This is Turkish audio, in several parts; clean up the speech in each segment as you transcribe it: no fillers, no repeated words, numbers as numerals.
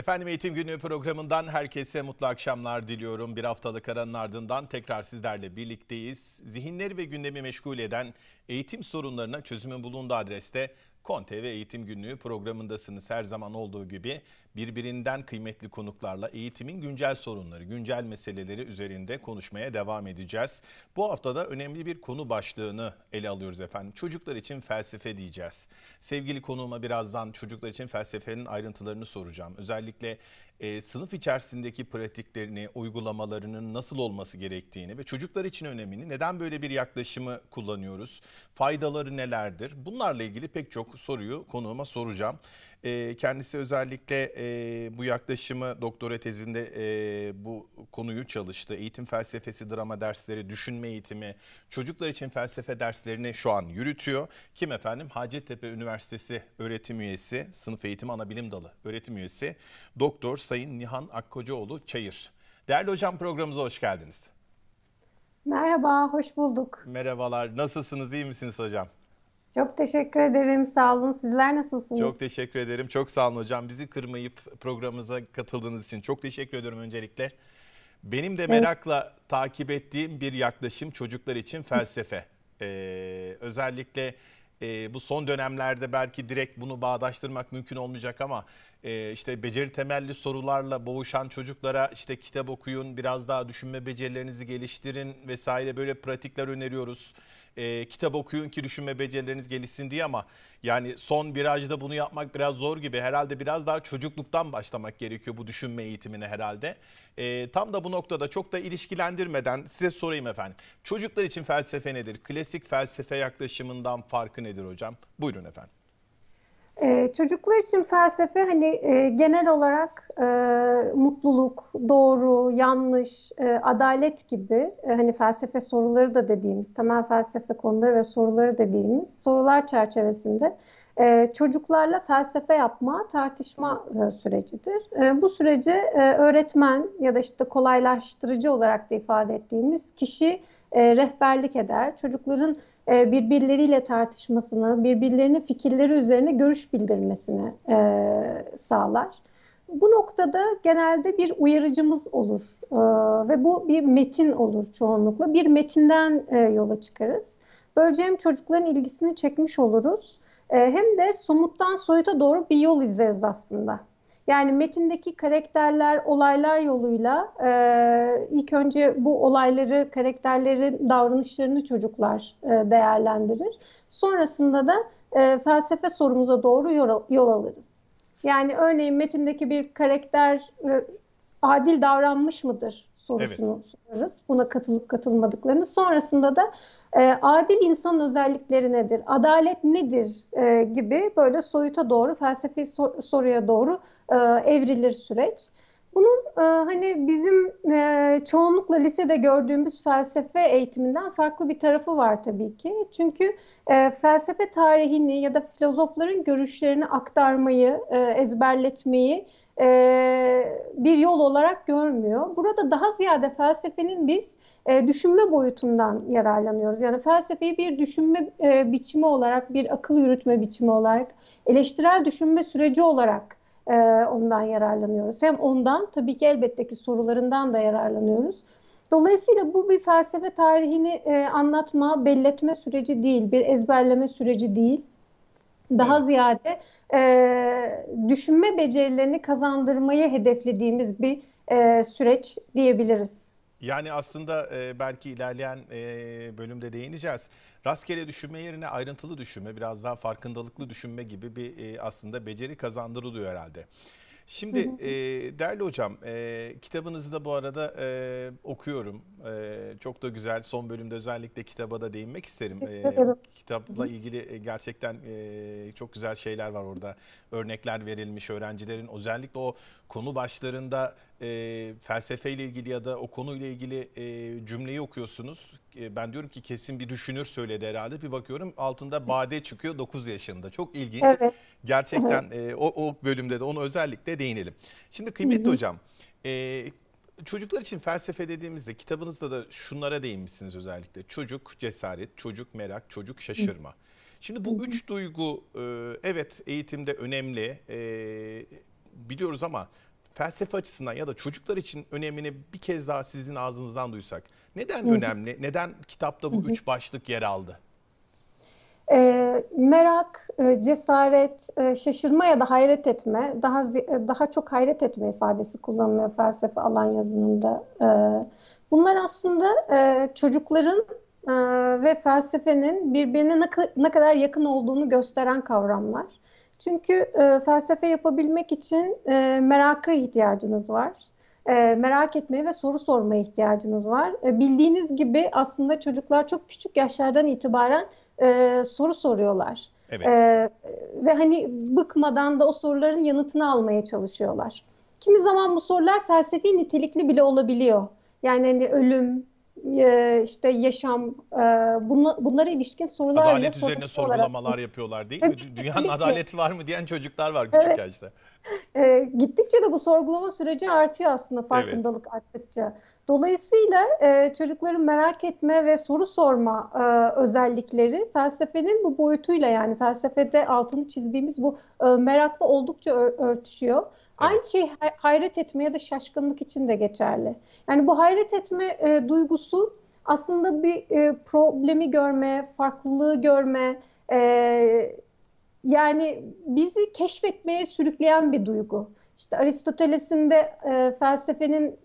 Efendim Eğitim Günü programından herkese mutlu akşamlar diliyorum. Bir haftalık aranın ardından tekrar sizlerle birlikteyiz. Zihinleri ve gündemi meşgul eden eğitim sorunlarına çözümün bulunduğu adreste KON TV Eğitim Günlüğü programındasınız. Her zaman olduğu gibi birbirinden kıymetli konuklarla eğitimin güncel sorunları, güncel meseleleri üzerinde konuşmaya devam edeceğiz. Bu haftada önemli bir konu başlığını ele alıyoruz efendim. Çocuklar için felsefe diyeceğiz. Sevgili konuğuma birazdan çocuklar için felsefenin ayrıntılarını soracağım. Özellikle sınıf içerisindeki pratiklerini, uygulamalarının nasıl olması gerektiğini ve çocuklar için önemini, neden böyle bir yaklaşımı kullanıyoruz, faydaları nelerdir? Bunlarla ilgili pek çok soruyu konuğuma soracağım. Kendisi özellikle bu yaklaşımı doktora tezinde bu konuyu çalıştı. Eğitim felsefesi, drama dersleri, düşünme eğitimi, çocuklar için felsefe derslerini şu an yürütüyor. Kim efendim? Hacettepe Üniversitesi öğretim üyesi, sınıf eğitimi anabilim dalı öğretim üyesi Doktor Sayın Nihan Akkocaoğlu Çayır. Değerli hocam, programımıza hoş geldiniz. Merhaba, hoş bulduk. Merhabalar, nasılsınız, iyi misiniz hocam? Çok teşekkür ederim, sağ olun. Sizler nasılsınız? Çok teşekkür ederim. Çok sağ olun hocam. Bizi kırmayıp programımıza katıldığınız için çok teşekkür ediyorum öncelikle. Benim de Evet, merakla takip ettiğim bir yaklaşım çocuklar için felsefe. Özellikle bu son dönemlerde belki direkt bunu bağdaştırmak mümkün olmayacak ama işte beceri temelli sorularla boğuşan çocuklara işte kitap okuyun, biraz daha düşünme becerilerinizi geliştirin vesaire böyle pratikler öneriyoruz. Kitap okuyun ki düşünme becerileriniz gelişsin diye ama yani son virajda bunu yapmak biraz zor gibi. Herhalde biraz daha çocukluktan başlamak gerekiyor bu düşünme eğitimine herhalde. Tam da bu noktada çok da ilişkilendirmeden size sorayım efendim. Çocuklar için felsefe nedir? Klasik felsefe yaklaşımından farkı nedir hocam? Buyurun efendim. çocuklar için felsefe hani genel olarak mutluluk, doğru, yanlış, adalet gibi hani felsefe soruları da dediğimiz, temel felsefe konuları ve soruları dediğimiz sorular çerçevesinde çocuklarla felsefe yapma, tartışma sürecidir. Bu süreci öğretmen ya da işte kolaylaştırıcı olarak da ifade ettiğimiz kişi rehberlik eder. Çocukların birbirleriyle tartışmasını, birbirlerinin fikirleri üzerine görüş bildirmesini sağlar. Bu noktada genelde bir uyarıcımız olur ve bu bir metin olur çoğunlukla. Bir metinden yola çıkarız. Böylece hem çocukların ilgisini çekmiş oluruz hem de somuttan soyuta doğru bir yol izleriz aslında. Yani metindeki karakterler, olaylar yoluyla ilk önce bu olayları, karakterlerin davranışlarını çocuklar değerlendirir. Sonrasında da felsefe sorumuza doğru yol alırız. Yani örneğin metindeki bir karakter adil davranmış mıdır Evet. sorusunu sorarız. Buna katılıp katılmadıklarını. Sonrasında da adil insan özellikleri nedir? Adalet nedir? Gibi böyle soyuta doğru, felsefi soruya doğru evrilir süreç. Bunun hani bizim çoğunlukla lisede gördüğümüz felsefe eğitiminden farklı bir tarafı var tabii ki. Çünkü felsefe tarihini ya da filozofların görüşlerini aktarmayı, ezberletmeyi bir yol olarak görmüyor. Burada daha ziyade felsefenin biz düşünme boyutundan yararlanıyoruz. Yani felsefeyi bir düşünme biçimi olarak, bir akıl yürütme biçimi olarak, eleştirel düşünme süreci olarak ondan yararlanıyoruz. Hem ondan tabii ki elbette ki sorularından da yararlanıyoruz. Dolayısıyla bu bir felsefe tarihini anlatma, belletme süreci değil, bir ezberleme süreci değil. Daha Evet. ziyade düşünme becerilerini kazandırmayı hedeflediğimiz bir süreç diyebiliriz. Yani aslında belki ilerleyen bölümde değineceğiz. Rastgele düşünme yerine ayrıntılı düşünme, biraz daha farkındalıklı düşünme gibi bir aslında beceri kazandırılıyor herhalde. Hı Şimdi hı. değerli hocam, kitabınızı da bu arada okuyorum. Çok da güzel. Son bölümde özellikle kitaba da değinmek isterim. Teşekkür O ederim. Hı kitapla hı. ilgili gerçekten çok güzel şeyler var orada. Örnekler verilmiş öğrencilerin özellikle o konu başlarında felsefeyle ilgili ya da o konuyla ilgili cümleyi okuyorsunuz. Ben diyorum ki kesin bir düşünür söyledi herhalde. Bir bakıyorum altında Bade çıkıyor 9 yaşında. Çok ilginç. Evet. Gerçekten Evet. o bölümde de onu özellikle değinelim. Şimdi Hı kıymetli hı. hocam, e, çocuklar için felsefe dediğimizde kitabınızda da şunlara değinmişsiniz özellikle. Çocuk cesaret, çocuk merak, çocuk şaşırma. Şimdi Hı bu hı. üç duygu evet eğitimde önemli biliyoruz ama felsefe açısından ya da çocuklar için önemini bir kez daha sizin ağzınızdan duysak. Neden önemli? Neden kitapta bu üç başlık yer aldı? Merak, cesaret, şaşırma ya da hayret etme, daha çok hayret etme ifadesi kullanılıyor felsefe alan yazınında. Bunlar aslında çocukların ve felsefenin birbirine ne kadar yakın olduğunu gösteren kavramlar. Çünkü felsefe yapabilmek için meraka ihtiyacınız var. Merak etmeye ve soru sormaya ihtiyacınız var. Bildiğiniz gibi aslında çocuklar çok küçük yaşlardan itibaren soru soruyorlar. Evet. Ve hani bıkmadan da o soruların yanıtını almaya çalışıyorlar. Kimi zaman bu sorular felsefi nitelikli bile olabiliyor. Yani hani ölüm, işte yaşam, bunlara ilişkin sorular bile Adalet soru üzerine olarak. sorgulamalar yapıyorlar değil mi? Tabii ki, Dünyanın tabii ki. adaleti var mı diyen çocuklar var küçük Evet. yaşta. Gittikçe de bu sorgulama süreci artıyor aslında Evet. farkındalık arttıkça. Dolayısıyla çocukların merak etme ve soru sorma özellikleri felsefenin bu boyutuyla, yani felsefede altını çizdiğimiz bu merakla oldukça örtüşüyor. Aynı Evet. şey hayret etme ya da şaşkınlık için de geçerli. Yani bu hayret etme duygusu aslında bir problemi görme, farklılığı görme, e, yani bizi keşfetmeye sürükleyen bir duygu. İşte Aristoteles'in de felsefenin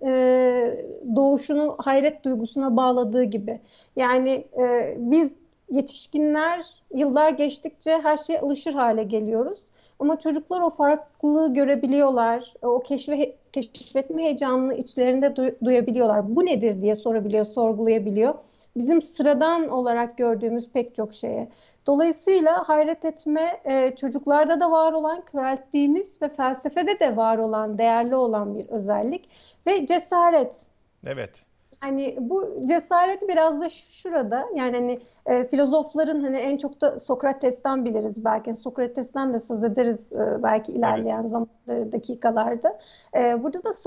doğuşunu hayret duygusuna bağladığı gibi. Yani biz yetişkinler yıllar geçtikçe her şeye alışır hale geliyoruz. Ama çocuklar o farklılığı görebiliyorlar. O keşfetme heyecanını içlerinde duyabiliyorlar. Bu nedir diye sorabiliyor, sorgulayabiliyor. Bizim sıradan olarak gördüğümüz pek çok şeye. Dolayısıyla hayret etme çocuklarda da var olan, körelttiğimiz ve felsefede de var olan, değerli olan bir özellik. Ve cesaret. Evet. Yani bu cesaret biraz da şurada. Yani hani filozofların hani en çok da Sokrates'ten biliriz belki. Sokrates'ten de söz ederiz belki Evet. ilerleyen dakikalarda. Burada da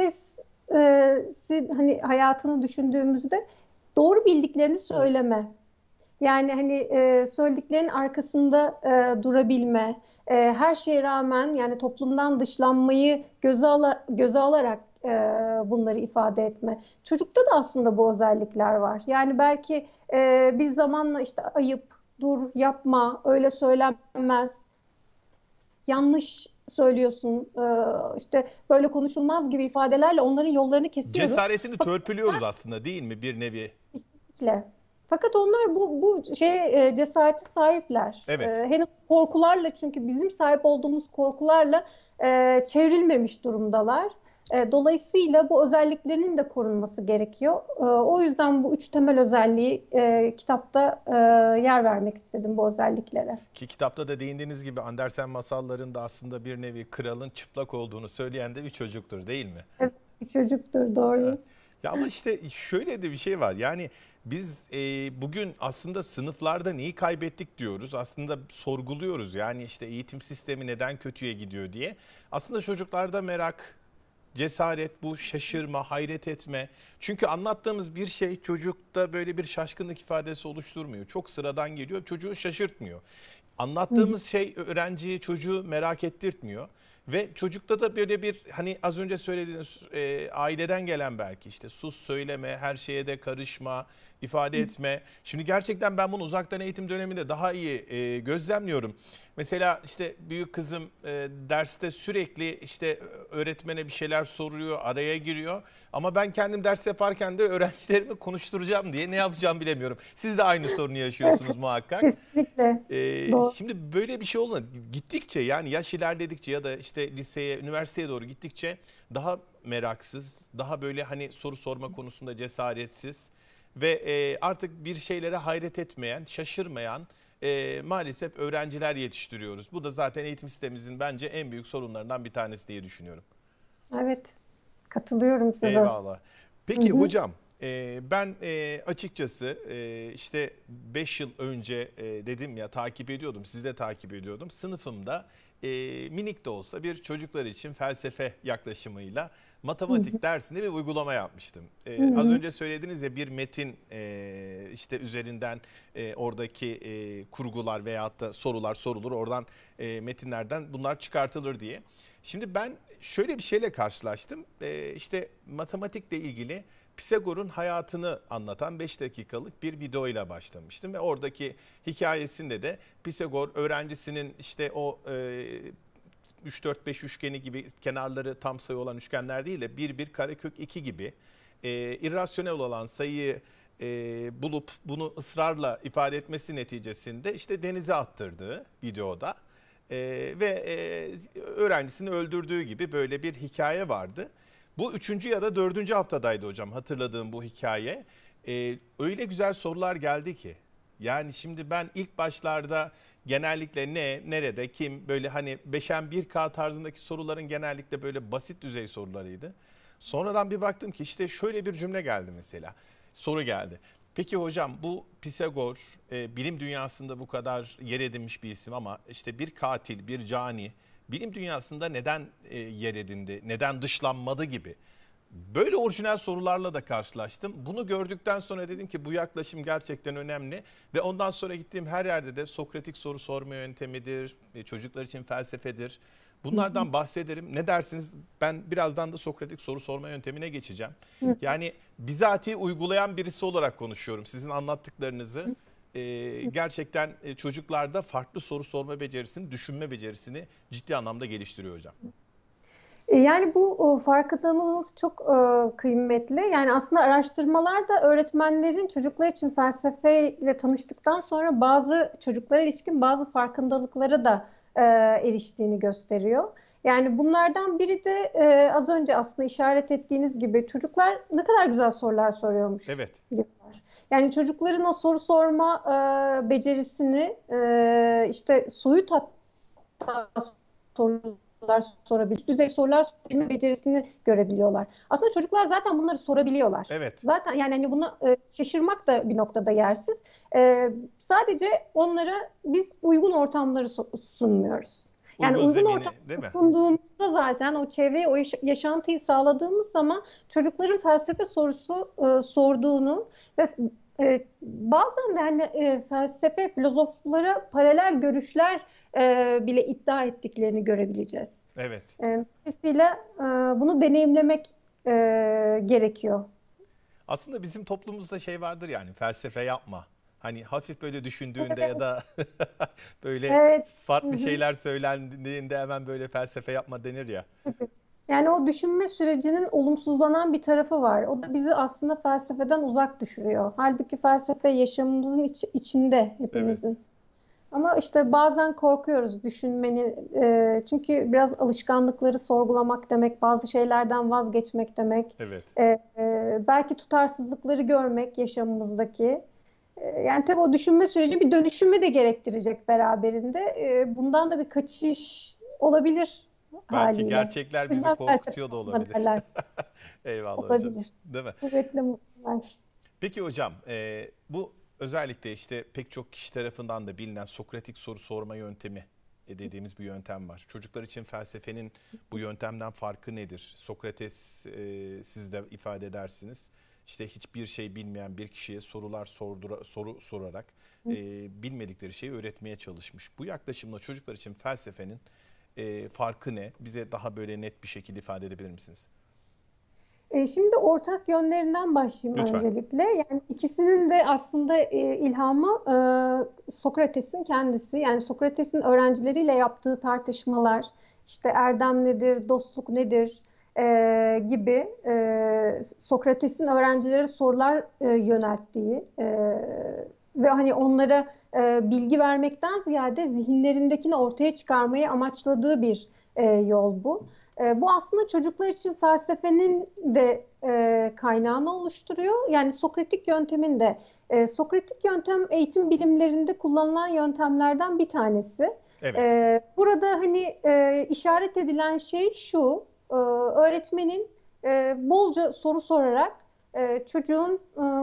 hani hayatını düşündüğümüzde doğru bildiklerini söyleme. Yani hani söylediklerinin arkasında durabilme, her şeye rağmen yani toplumdan dışlanmayı göze alarak bunları ifade etme. Çocukta da aslında bu özellikler var. Yani belki bir zamanla işte ayıp, dur, yapma, öyle söylenmez, yanlış söylüyorsun, işte böyle konuşulmaz gibi ifadelerle onların yollarını kesiyoruz. Cesaretini törpülüyoruz aslında değil mi bir nevi? Kesinlikle. Fakat onlar bu cesarete sahipler. Evet. Henüz korkularla, çünkü bizim sahip olduğumuz korkularla çevrilmemiş durumdalar. Dolayısıyla bu özelliklerinin de korunması gerekiyor. O yüzden bu üç temel özelliği kitapta yer vermek istedim bu özelliklere. Ki kitapta da değindiğiniz gibi Andersen masallarında aslında bir nevi kralın çıplak olduğunu söyleyen de bir çocuktur değil mi? Evet, bir çocuktur, doğru. Ya ama işte şöyle de bir şey var. Yani biz bugün aslında sınıflarda neyi kaybettik diyoruz. Aslında sorguluyoruz. Yani işte eğitim sistemi neden kötüye gidiyor diye. Aslında çocuklarda merak, cesaret, bu şaşırma, hayret etme. Çünkü anlattığımız bir şey çocukta böyle bir şaşkınlık ifadesi oluşturmuyor. Çok sıradan geliyor, çocuğu şaşırtmıyor. Hı hı. Anlattığımız şey öğrenciyi, çocuğu merak ettirtmiyor. Ve çocukta da böyle bir hani az önce söylediğiniz aileden gelen belki işte sus söyleme, her şeye de karışma, ifade etme. Şimdi gerçekten ben bunu uzaktan eğitim döneminde daha iyi gözlemliyorum. Mesela işte büyük kızım derste sürekli işte öğretmene bir şeyler soruyor, araya giriyor. Ama ben kendim ders yaparken de öğrencilerimi konuşturacağım diye ne yapacağımı bilemiyorum. Siz de aynı sorunu Evet, yaşıyorsunuz muhakkak. kesinlikle. Doğru. Şimdi böyle bir şey olmadı. Gittikçe yani yaş ilerledikçe ya da işte liseye, üniversiteye doğru gittikçe daha meraksız, daha böyle hani soru sorma konusunda cesaretsiz ve artık bir şeylere hayret etmeyen, şaşırmayan maalesef öğrenciler yetiştiriyoruz. Bu da zaten eğitim sistemimizin bence en büyük sorunlarından bir tanesi diye düşünüyorum. Evet, katılıyorum size. Eyvallah. Hı Peki hı. hocam, ben açıkçası işte 5 yıl önce dedim ya takip ediyordum, sizi de takip ediyordum. Sınıfımda minik de olsa bir çocuklar için felsefe yaklaşımıyla Hı hı. matematik dersinde bir uygulama yapmıştım. Hı Az hı. önce söylediniz ya bir metin işte üzerinden oradaki kurgular veyahut da sorular sorulur oradan metinlerden bunlar çıkartılır diye. Şimdi ben şöyle bir şeyle karşılaştım. İşte matematikle ilgili Pisagor'un hayatını anlatan 5 dakikalık bir videoyla başlamıştım. Ve oradaki hikayesinde de Pisagor öğrencisinin işte o 3-4-5 üçgeni gibi kenarları tam sayı olan üçgenler değil de 1-1 karekök 2 gibi irrasyonel olan sayıyı bulup bunu ısrarla ifade etmesi neticesinde işte denize attırdığı videoda öğrencisini öldürdüğü gibi böyle bir hikaye vardı. Bu 3. ya da 4. haftadaydı hocam hatırladığım bu hikaye. Öyle güzel sorular geldi ki. Yani şimdi ben ilk başlarda genellikle ne, nerede, kim böyle hani beşen 1K tarzındaki soruların genellikle böyle basit düzey sorularıydı. Sonradan bir baktım ki işte şöyle bir cümle geldi mesela. Soru geldi. Peki hocam bu Pisagor bilim dünyasında bu kadar yer edinmiş bir isim ama işte bir katil, bir cani bilim dünyasında neden yer edindi, neden dışlanmadı gibi. Böyle orijinal sorularla da karşılaştım. Bunu gördükten sonra dedim ki bu yaklaşım gerçekten önemli. Ve ondan sonra gittiğim her yerde de Sokratik soru sorma yöntemidir, çocuklar için felsefedir. Bunlardan bahsederim. Ne dersiniz? Ben birazdan da Sokratik soru sorma yöntemine geçeceğim. Yani bizatihi uygulayan birisi olarak konuşuyorum. Sizin anlattıklarınızı gerçekten çocuklarda farklı soru sorma becerisini, düşünme becerisini ciddi anlamda geliştiriyor hocam. Yani bu farkındalığınız çok kıymetli. Yani aslında araştırmalar da öğretmenlerin çocuklar için felsefeyle tanıştıktan sonra bazı çocuklara ilişkin bazı farkındalıklara da eriştiğini gösteriyor. Yani bunlardan biri de az önce aslında işaret ettiğiniz gibi çocuklar ne kadar güzel sorular soruyormuş Evet, diyorlar. Yani çocukların o soru sorma becerisini işte soyut hatta sorular sorabilir. Üst düzey sorular sorma becerisini görebiliyorlar. Aslında çocuklar zaten bunları sorabiliyorlar. evet. Zaten yani hani buna şaşırmak da bir noktada yersiz. Sadece onlara biz uygun ortamları sunmuyoruz. Yani Uygun uygun zemini ortam değil mi? sunduğumuzda zaten o çevreye, o yaşantıyı sağladığımız zaman çocukların felsefe sorusu sorduğunu ve bazen de hani felsefe, filozoflara paralel görüşler bile iddia ettiklerini görebileceğiz. Evet. Dolayısıyla bunu deneyimlemek gerekiyor. Aslında bizim toplumumuzda şey vardır yani felsefe yapma. Hani hafif böyle düşündüğünde ya Evet, da böyle evet. Hı farklı hı. şeyler söylendiğinde hemen böyle felsefe yapma denir ya. Yani o düşünme sürecinin olumsuzlanan bir tarafı var. O da bizi aslında felsefeden uzak düşürüyor. Halbuki felsefe yaşamımızın içinde Evet, hepimizin. Ama işte bazen korkuyoruz düşünmenin. Çünkü biraz alışkanlıkları sorgulamak demek, bazı şeylerden vazgeçmek demek. evet. Belki tutarsızlıkları görmek yaşamımızdaki. Yani tabii o düşünme süreci bir dönüşümü de gerektirecek beraberinde. Bundan da bir kaçış olabilir Belki haliyle. gerçekler O bizi yüzden felsefe korkutuyor da yapma olabilir. derler. Eyvallah hocam. Olabilir. Değil mi? Kuvvetle muhtemel. Peki hocam, bu özellikle işte pek çok kişi tarafından da bilinen Sokratik soru sorma yöntemi dediğimiz bir yöntem var. Çocuklar için felsefenin bu yöntemden farkı nedir? Sokrates siz de ifade edersiniz. İşte hiçbir şey bilmeyen bir kişiye soru sorarak bilmedikleri şeyi öğretmeye çalışmış. Bu yaklaşımla çocuklar için felsefenin farkı ne? Bize daha böyle net bir şekilde ifade edebilir misiniz? Şimdi ortak yönlerinden başlayayım Lütfen. öncelikle. Yani ikisinin de aslında ilhamı Sokrates'in kendisi. Yani Sokrates'in öğrencileriyle yaptığı tartışmalar, işte erdem nedir, dostluk nedir gibi Sokrates'in öğrencilere sorular yönelttiği ve hani onlara bilgi vermekten ziyade zihinlerindekini ortaya çıkarmayı amaçladığı bir yol bu. Bu aslında çocuklar için felsefenin de kaynağını oluşturuyor. Yani Sokratik yöntemin de. Sokratik yöntem eğitim bilimlerinde kullanılan yöntemlerden bir tanesi. Evet. Burada hani işaret edilen şey şu, öğretmenin bolca soru sorarak çocuğun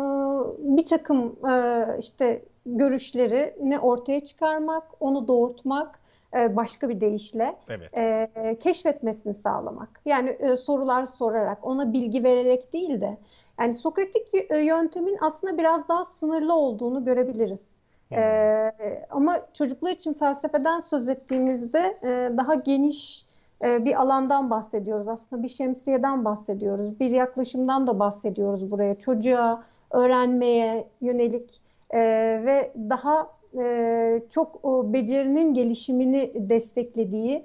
bir takım işte görüşlerini ortaya çıkarmak, onu doğurtmak, başka bir deyişle Evet. keşfetmesini sağlamak. Yani sorular sorarak, ona bilgi vererek değil de. Yani Sokratik yöntemin aslında biraz daha sınırlı olduğunu görebiliriz. Hmm. Ama çocuklar için felsefeden söz ettiğimizde daha geniş bir alandan bahsediyoruz. Aslında bir şemsiyeden bahsediyoruz. Bir yaklaşımdan da bahsediyoruz buraya. Çocuğa, öğrenmeye yönelik ve daha çok o becerinin gelişimini desteklediği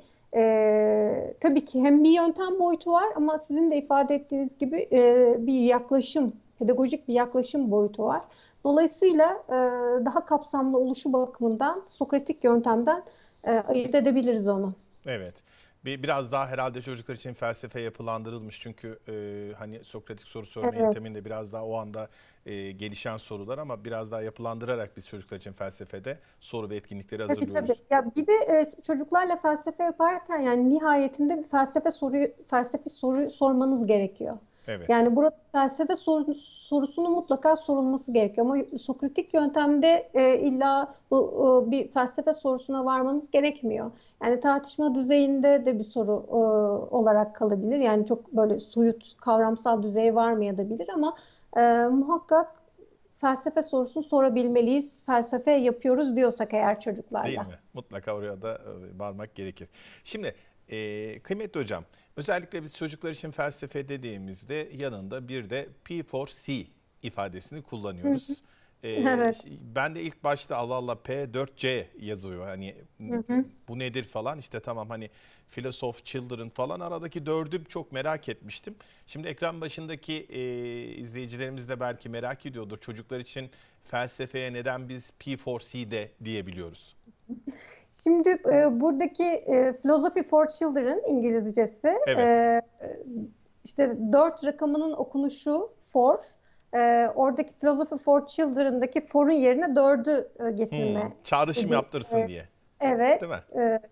tabii ki hem bir yöntem boyutu var ama sizin de ifade ettiğiniz gibi bir yaklaşım, pedagojik bir yaklaşım boyutu var. Dolayısıyla daha kapsamlı oluşu bakımından Sokratik yöntemden ayırt edebiliriz onu. Evet. Biraz daha herhalde çocuklar için felsefe yapılandırılmış çünkü hani Sokratik soru sorma Evet. yönteminde biraz daha o anda gelişen sorular ama biraz daha yapılandırarak biz çocuklar için felsefede soru ve etkinlikleri Tabii tabii. hazırlıyoruz. Ya bir de çocuklarla felsefe yaparken yani nihayetinde bir felsefi soru sormanız gerekiyor. Evet. Yani burada sorusunu mutlaka sorulması gerekiyor. Ama Sokratik yöntemde illa bir felsefe sorusuna varmanız gerekmiyor. Yani tartışma düzeyinde de bir soru olarak kalabilir. Yani çok böyle soyut kavramsal düzeye varmayabilir ama muhakkak felsefe sorusunu sorabilmeliyiz. Felsefe yapıyoruz diyorsak eğer Değil çocuklarla. mi? Mutlaka oraya da varmak gerekir. Şimdi kıymetli hocam, özellikle biz çocuklar için felsefe dediğimizde yanında bir de P4C ifadesini Hı hı. kullanıyoruz. Evet. Ben de ilk başta Allah Allah P4C yazıyor. Hani Hı hı. bu nedir falan işte tamam hani Philosophy Children falan aradaki dördü çok merak etmiştim. Şimdi ekran başındaki izleyicilerimiz de belki merak ediyordur. Çocuklar için felsefeye neden biz P4C de diyebiliyoruz? Şimdi buradaki Philosophy for Children İngilizcesi Evet. işte dört rakamının okunuşu for. Oradaki Philosophy for Children'daki for'un yerine dördü getirme Çağrışım gibi. yaptırsın diye. Evet. Değil mi?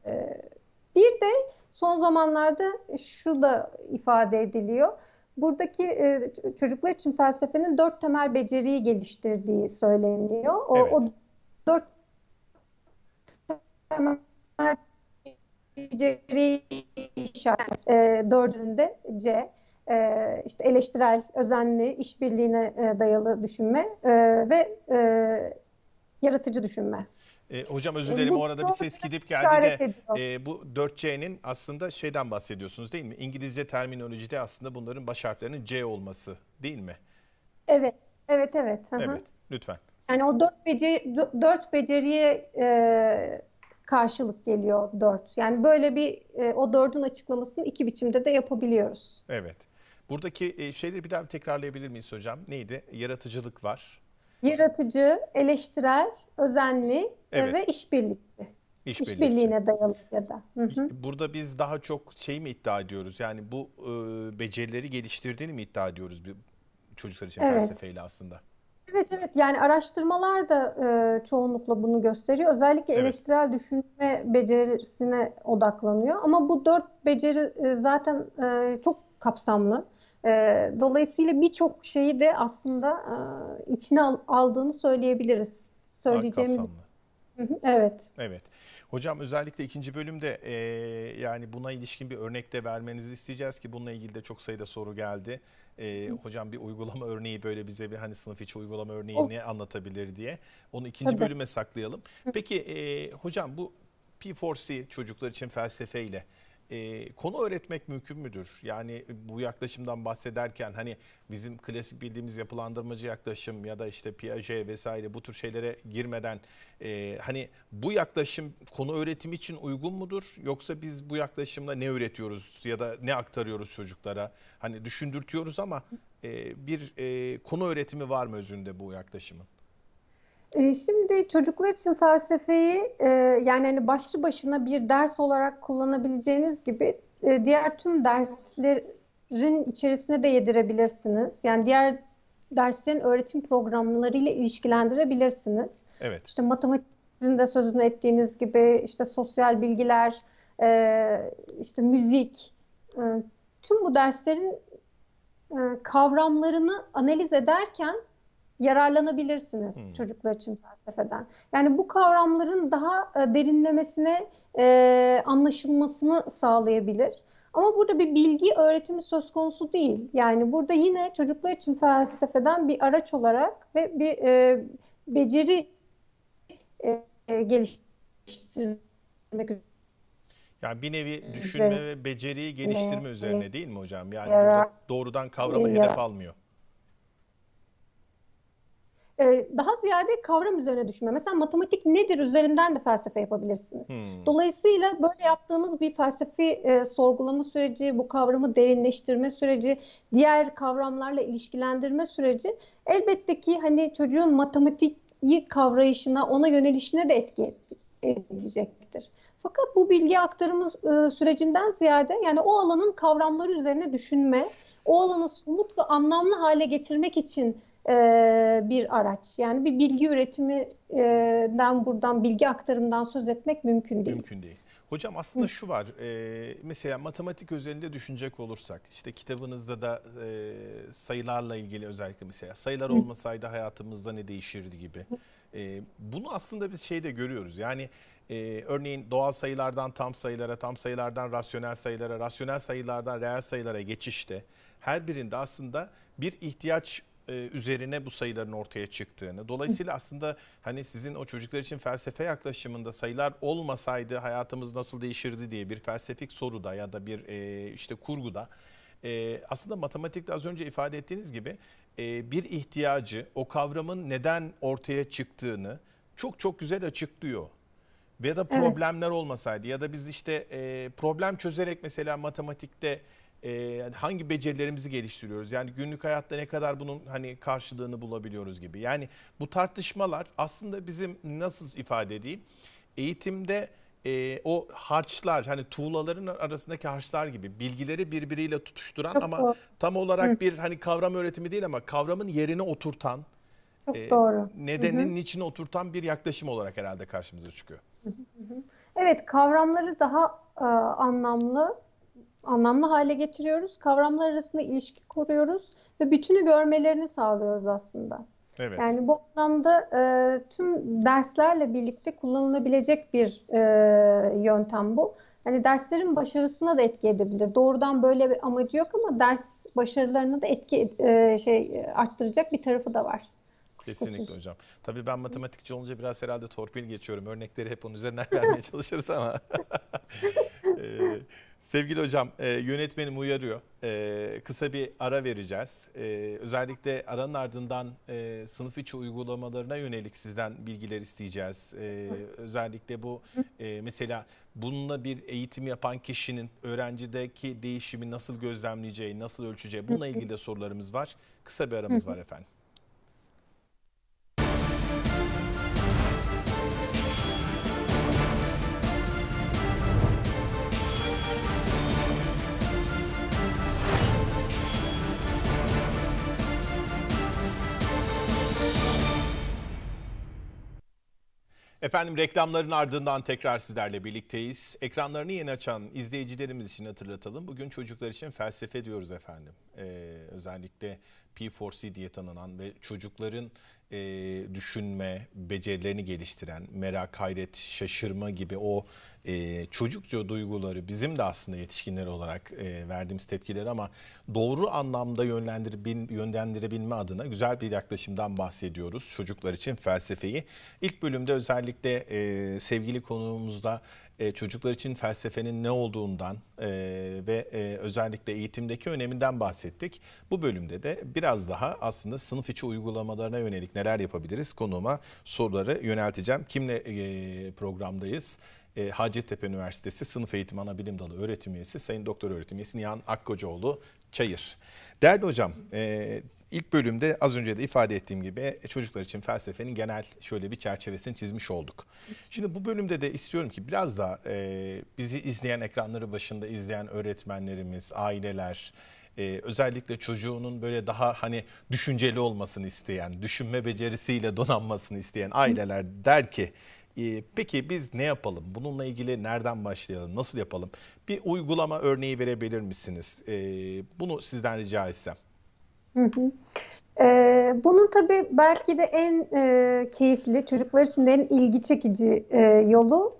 Bir de son zamanlarda şu da ifade ediliyor. Buradaki çocuklar için felsefenin dört temel beceriyi geliştirdiği söyleniyor. O Evet. dört temel beceri işaret. Dördünde C. İşte eleştirel, özenli, işbirliğine dayalı düşünme ve yaratıcı düşünme. Hocam özür dilerim o Bu arada bir dört ses gidip geldi işaret de ediyor. bu 4C'nin aslında şeyden bahsediyorsunuz değil mi? İngilizce terminolojide aslında bunların baş harflerinin C olması değil mi? Evet, evet, evet. Hı hı. Evet, lütfen. Yani o dört beceriye karşılık geliyor dört. Yani böyle bir o dördün açıklamasını iki biçimde de yapabiliyoruz. Evet. Buradaki şeyleri bir daha bir tekrarlayabilir miyiz hocam? Neydi? Yaratıcılık var. Yaratıcı, eleştirel, özenli ve Evet, işbirlikçi. işbirlikçi. İşbirliğine dayalı ya da. Hı hı. Burada biz daha çok şey mi iddia ediyoruz? Yani bu becerileri geliştirdiğini mi iddia ediyoruz bir çocuklar için Evet. felsefeyle aslında? Evet, evet. Yani araştırmalar da çoğunlukla bunu gösteriyor. Özellikle Evet. eleştirel düşünme becerisine odaklanıyor. Ama bu dört beceri zaten çok kapsamlı. E, Dolayısıyla birçok şeyi de aslında içine aldığını söyleyebiliriz. Daha Söyleyeceğimiz. kapsamlı. Hı hı, evet. Evet. Hocam özellikle ikinci bölümde yani buna ilişkin bir örnek de vermenizi isteyeceğiz ki bununla ilgili de çok sayıda soru geldi. Hocam bir uygulama örneği böyle bize bir hani sınıf içi uygulama örneği Olur ne anlatabilir diye. Onu ikinci tabii. bölüme saklayalım. Peki hocam bu P4C çocuklar için felsefeyle konu öğretmek mümkün müdür? Yani bu yaklaşımdan bahsederken hani bizim klasik bildiğimiz yapılandırmacı yaklaşım ya da işte Piaget vesaire bu tür şeylere girmeden hani bu yaklaşım konu öğretimi için uygun mudur? Yoksa biz bu yaklaşımla ne öğretiyoruz ya da ne aktarıyoruz çocuklara? Hani düşündürtüyoruz ama bir konu öğretimi var mı özünde bu yaklaşımın? Şimdi çocuklar için felsefeyi yani hani başlı başına bir ders olarak kullanabileceğiniz gibi diğer tüm derslerin içerisine de yedirebilirsiniz. Yani diğer derslerin öğretim programlarıyla ilişkilendirebilirsiniz. Evet. İşte matematik sizin de sözünü ettiğiniz gibi işte sosyal bilgiler, işte müzik, e, tüm bu derslerin kavramlarını analiz ederken yararlanabilirsiniz Hmm. çocuklar için felsefeden. Yani bu kavramların daha derinlemesine anlaşılmasını sağlayabilir. Ama burada bir bilgi öğretimi söz konusu değil. Yani burada yine çocuklar için felsefeden bir araç olarak ve bir beceri geliştirmek Yani bir nevi düşünme üzerine ve beceriyi geliştirme üzerine değil mi hocam? Yani burada yarar, doğrudan kavramı hedef almıyor. Daha ziyade kavram üzerine düşünme. Mesela matematik nedir üzerinden de felsefe yapabilirsiniz. Hmm, Dolayısıyla böyle yaptığınız bir felsefi sorgulama süreci, bu kavramı derinleştirme süreci, diğer kavramlarla ilişkilendirme süreci elbette ki hani çocuğun matematiği kavrayışına, ona yönelişine de etki edecektir. Fakat bu bilgi aktarımı sürecinden ziyade yani o alanın kavramları üzerine düşünme, o alanı somut ve anlamlı hale getirmek için bir araç. Yani bir bilgi üretiminden buradan bilgi aktarımdan söz etmek mümkün değil. mümkün değil. Hocam aslında şu var, mesela matematik özelinde düşünecek olursak, işte kitabınızda da sayılarla ilgili özellikle mesela sayılar olmasaydı hayatımızda ne değişirdi gibi. Bunu aslında biz şeyde görüyoruz. Yani örneğin doğal sayılardan tam sayılara, tam sayılardan rasyonel sayılara, rasyonel sayılardan reel sayılara geçişte her birinde aslında bir ihtiyaç üzerine bu sayıların ortaya çıktığını. Dolayısıyla aslında hani sizin o çocuklar için felsefe yaklaşımında sayılar olmasaydı hayatımız nasıl değişirdi diye bir felsefik soruda ya da bir işte kurguda aslında matematikte az önce ifade ettiğiniz gibi bir ihtiyacı, o kavramın neden ortaya çıktığını çok çok güzel açıklıyor. Ya da Evet, problemler olmasaydı ya da biz işte problem çözerek mesela matematikte hangi becerilerimizi geliştiriyoruz? Yani günlük hayatta ne kadar bunun hani karşılığını bulabiliyoruz gibi. Yani bu tartışmalar aslında bizim nasıl ifade edeyim? Eğitimde o harçlar hani tuğlaların arasındaki harçlar gibi bilgileri birbiriyle tutuşturan çok ama doğru. tam Hı, olarak bir hani kavram öğretimi değil ama kavramın yerine oturtan, çok doğru. Hı hı. nedenin içine oturtan bir yaklaşım olarak herhalde karşımıza çıkıyor. Hı hı. Evet, kavramları daha anlamlı hale getiriyoruz. Kavramlar arasında ilişki kuruyoruz ve bütünü görmelerini sağlıyoruz aslında. Evet. Yani bu anlamda tüm derslerle birlikte kullanılabilecek bir yöntem bu. Hani derslerin başarısına da etki edebilir. Doğrudan böyle bir amacı yok ama ders başarılarını da arttıracak bir tarafı da var. Kesinlikle Kuşkusuz. hocam. Tabii ben matematikçi olunca biraz herhalde torpil geçiyorum. Örnekleri hep onun üzerinden vermeye çalışırız ama. Ee, Sevgili hocam, yönetmenim uyarıyor. Kısa bir ara vereceğiz. Özellikle aranın ardından sınıf içi uygulamalarına yönelik sizden bilgiler isteyeceğiz. Özellikle bu mesela bununla bir eğitim yapan kişinin öğrencideki değişimi nasıl gözlemleyeceği, nasıl ölçeceği bununla ilgili de sorularımız var. Kısa bir aramız var efendim. Efendim reklamların ardından tekrar sizlerle birlikteyiz. Ekranlarını yeni açan izleyicilerimiz için hatırlatalım. Bugün çocuklar için felsefe diyoruz efendim. Özellikle P4C diye tanınan ve çocukların düşünme, becerilerini geliştiren, merak, hayret, şaşırma gibi o çocukça duyguları bizim de aslında yetişkinler olarak verdiğimiz tepkiler ama doğru anlamda yönlendirebilme adına güzel bir yaklaşımdan bahsediyoruz. Çocuklar için felsefeyi. İlk bölümde özellikle sevgili konuğumuzda çocuklar için felsefenin ne olduğundan ve özellikle eğitimdeki öneminden bahsettik. Bu bölümde de biraz daha aslında sınıf içi uygulamalarına yönelik neler yapabiliriz konuğuma soruları yönelteceğim. Kimle programdayız? Hacettepe Üniversitesi Sınıf Eğitimi Anabilim Dalı öğretim üyesi Sayın Doktor öğretim üyesi Nihan Akkocaoğlu Çayır. Değerli hocam, ilk bölümde az önce de ifade ettiğim gibi çocuklar için felsefenin genel şöyle bir çerçevesini çizmiş olduk. Şimdi bu bölümde de istiyorum ki biraz da bizi izleyen, ekranları başında izleyen öğretmenlerimiz, aileler, özellikle çocuğunun böyle daha hani düşünceli olmasını isteyen, düşünme becerisiyle donanmasını isteyen aileler der ki peki biz ne yapalım? Bununla ilgili nereden başlayalım? Nasıl yapalım? Bir uygulama örneği verebilir misiniz? Bunu sizden rica etsem. Hı hı. Bunun tabii belki de en keyifli, çocuklar için de en ilgi çekici yolu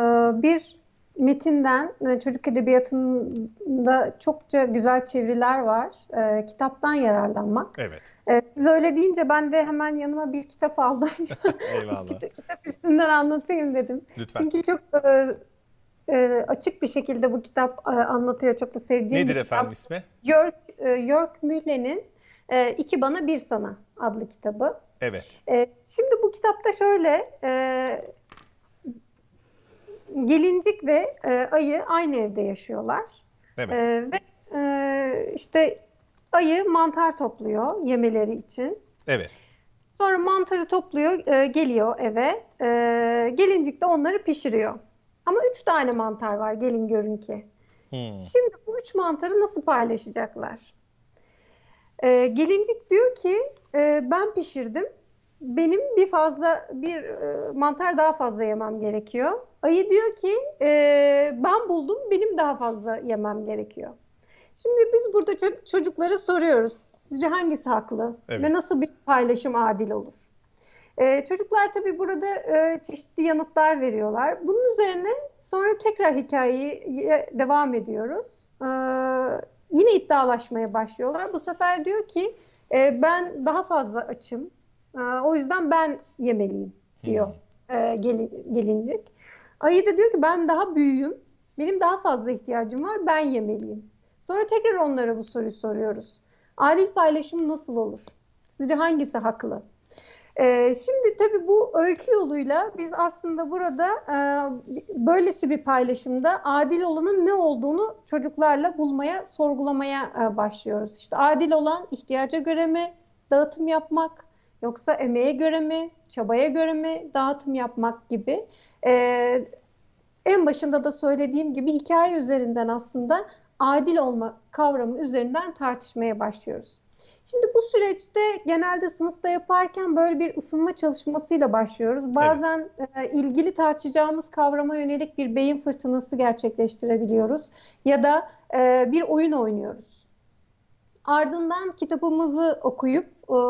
bir metinden, çocuk edebiyatında çokça güzel çeviriler var. Kitaptan yararlanmak. Evet. Siz öyle deyince ben de hemen yanıma bir kitap aldım. Eyvallah. Kitap üstünden anlatayım dedim. Lütfen. Çünkü çok açık bir şekilde bu kitap anlatıyor. Çok da sevdiğim Nedir bir efendim kitap. ismi? York Müller'in İki Bana Bir Sana adlı kitabı. Evet. Şimdi bu kitapta şöyle, gelincik ve ayı aynı evde yaşıyorlar. Evet. Ve işte ayı mantar topluyor yemeleri için. Evet. Sonra mantarı topluyor, geliyor eve. Gelincik de onları pişiriyor. Ama 3 tane mantar var gelin görün ki. Hmm. Şimdi bu 3 mantarı nasıl paylaşacaklar? Gelincik diyor ki ben pişirdim. Benim bir mantar daha fazla yemem gerekiyor. Ayı diyor ki ben buldum, benim daha fazla yemem gerekiyor. Şimdi biz burada çocuklara soruyoruz. Sizce hangisi haklı ve Evet. nasıl bir paylaşım adil olur? Çocuklar tabii burada çeşitli yanıtlar veriyorlar. Bunun üzerine sonra tekrar hikayeye devam ediyoruz. Yine iddialaşmaya başlıyorlar. Bu sefer diyor ki ben daha fazla açım. O yüzden ben yemeliyim diyor Hmm. gelincik. Ayı da diyor ki ben daha büyüğüm. Benim daha fazla ihtiyacım var. Ben yemeliyim. Sonra tekrar onlara bu soruyu soruyoruz. Adil paylaşım nasıl olur? Sizce hangisi haklı? Şimdi tabii bu öykü yoluyla biz aslında burada böylesi bir paylaşımda adil olanın ne olduğunu çocuklarla bulmaya, sorgulamaya başlıyoruz. İşte adil olan ihtiyaca göre mi dağıtım yapmak, yoksa emeğe göre mi, çabaya göre mi dağıtım yapmak gibi. Ee, En başında da söylediğim gibi hikaye üzerinden aslında adil olma kavramı üzerinden tartışmaya başlıyoruz. Şimdi bu süreçte genelde sınıfta yaparken böyle bir ısınma çalışmasıyla başlıyoruz. Evet. Bazen ilgili tartışacağımız kavrama yönelik bir beyin fırtınası gerçekleştirebiliyoruz ya da bir oyun oynuyoruz. Ardından kitabımızı okuyup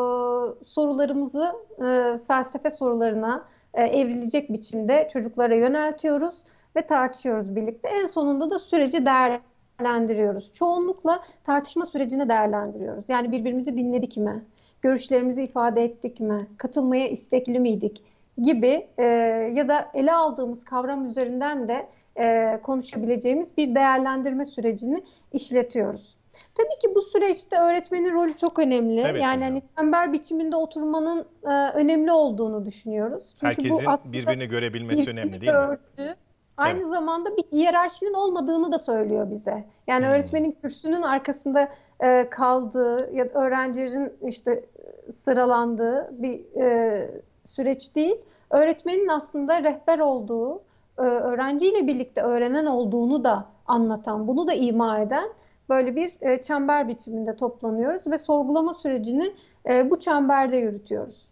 sorularımızı felsefe sorularına evrilecek biçimde çocuklara yöneltiyoruz ve tartışıyoruz birlikte. En sonunda da süreci değerlendiriyoruz. Çoğunlukla tartışma sürecini değerlendiriyoruz. Yani birbirimizi dinledik mi? Görüşlerimizi ifade ettik mi? Katılmaya istekli miydik? Gibi ya da ele aldığımız kavram üzerinden de konuşabileceğimiz bir değerlendirme sürecini işletiyoruz. Tabii ki bu süreçte öğretmenin rolü çok önemli. Evet Yani hocam. hani çember biçiminde oturmanın önemli olduğunu düşünüyoruz. Çünkü bu Herkesin aslında birbirini görebilmesi önemli bilgiyi değil mi? örtü, Evet. aynı zamanda bir hiyerarşinin olmadığını da söylüyor bize. Yani Hmm. öğretmenin kürsünün arkasında kaldığı ya da öğrencilerin işte sıralandığı bir süreç değil. Öğretmenin aslında rehber olduğu, öğrenciyle birlikte öğrenen olduğunu da anlatan, bunu da ima eden böyle bir çember biçiminde toplanıyoruz ve sorgulama sürecini bu çemberde yürütüyoruz.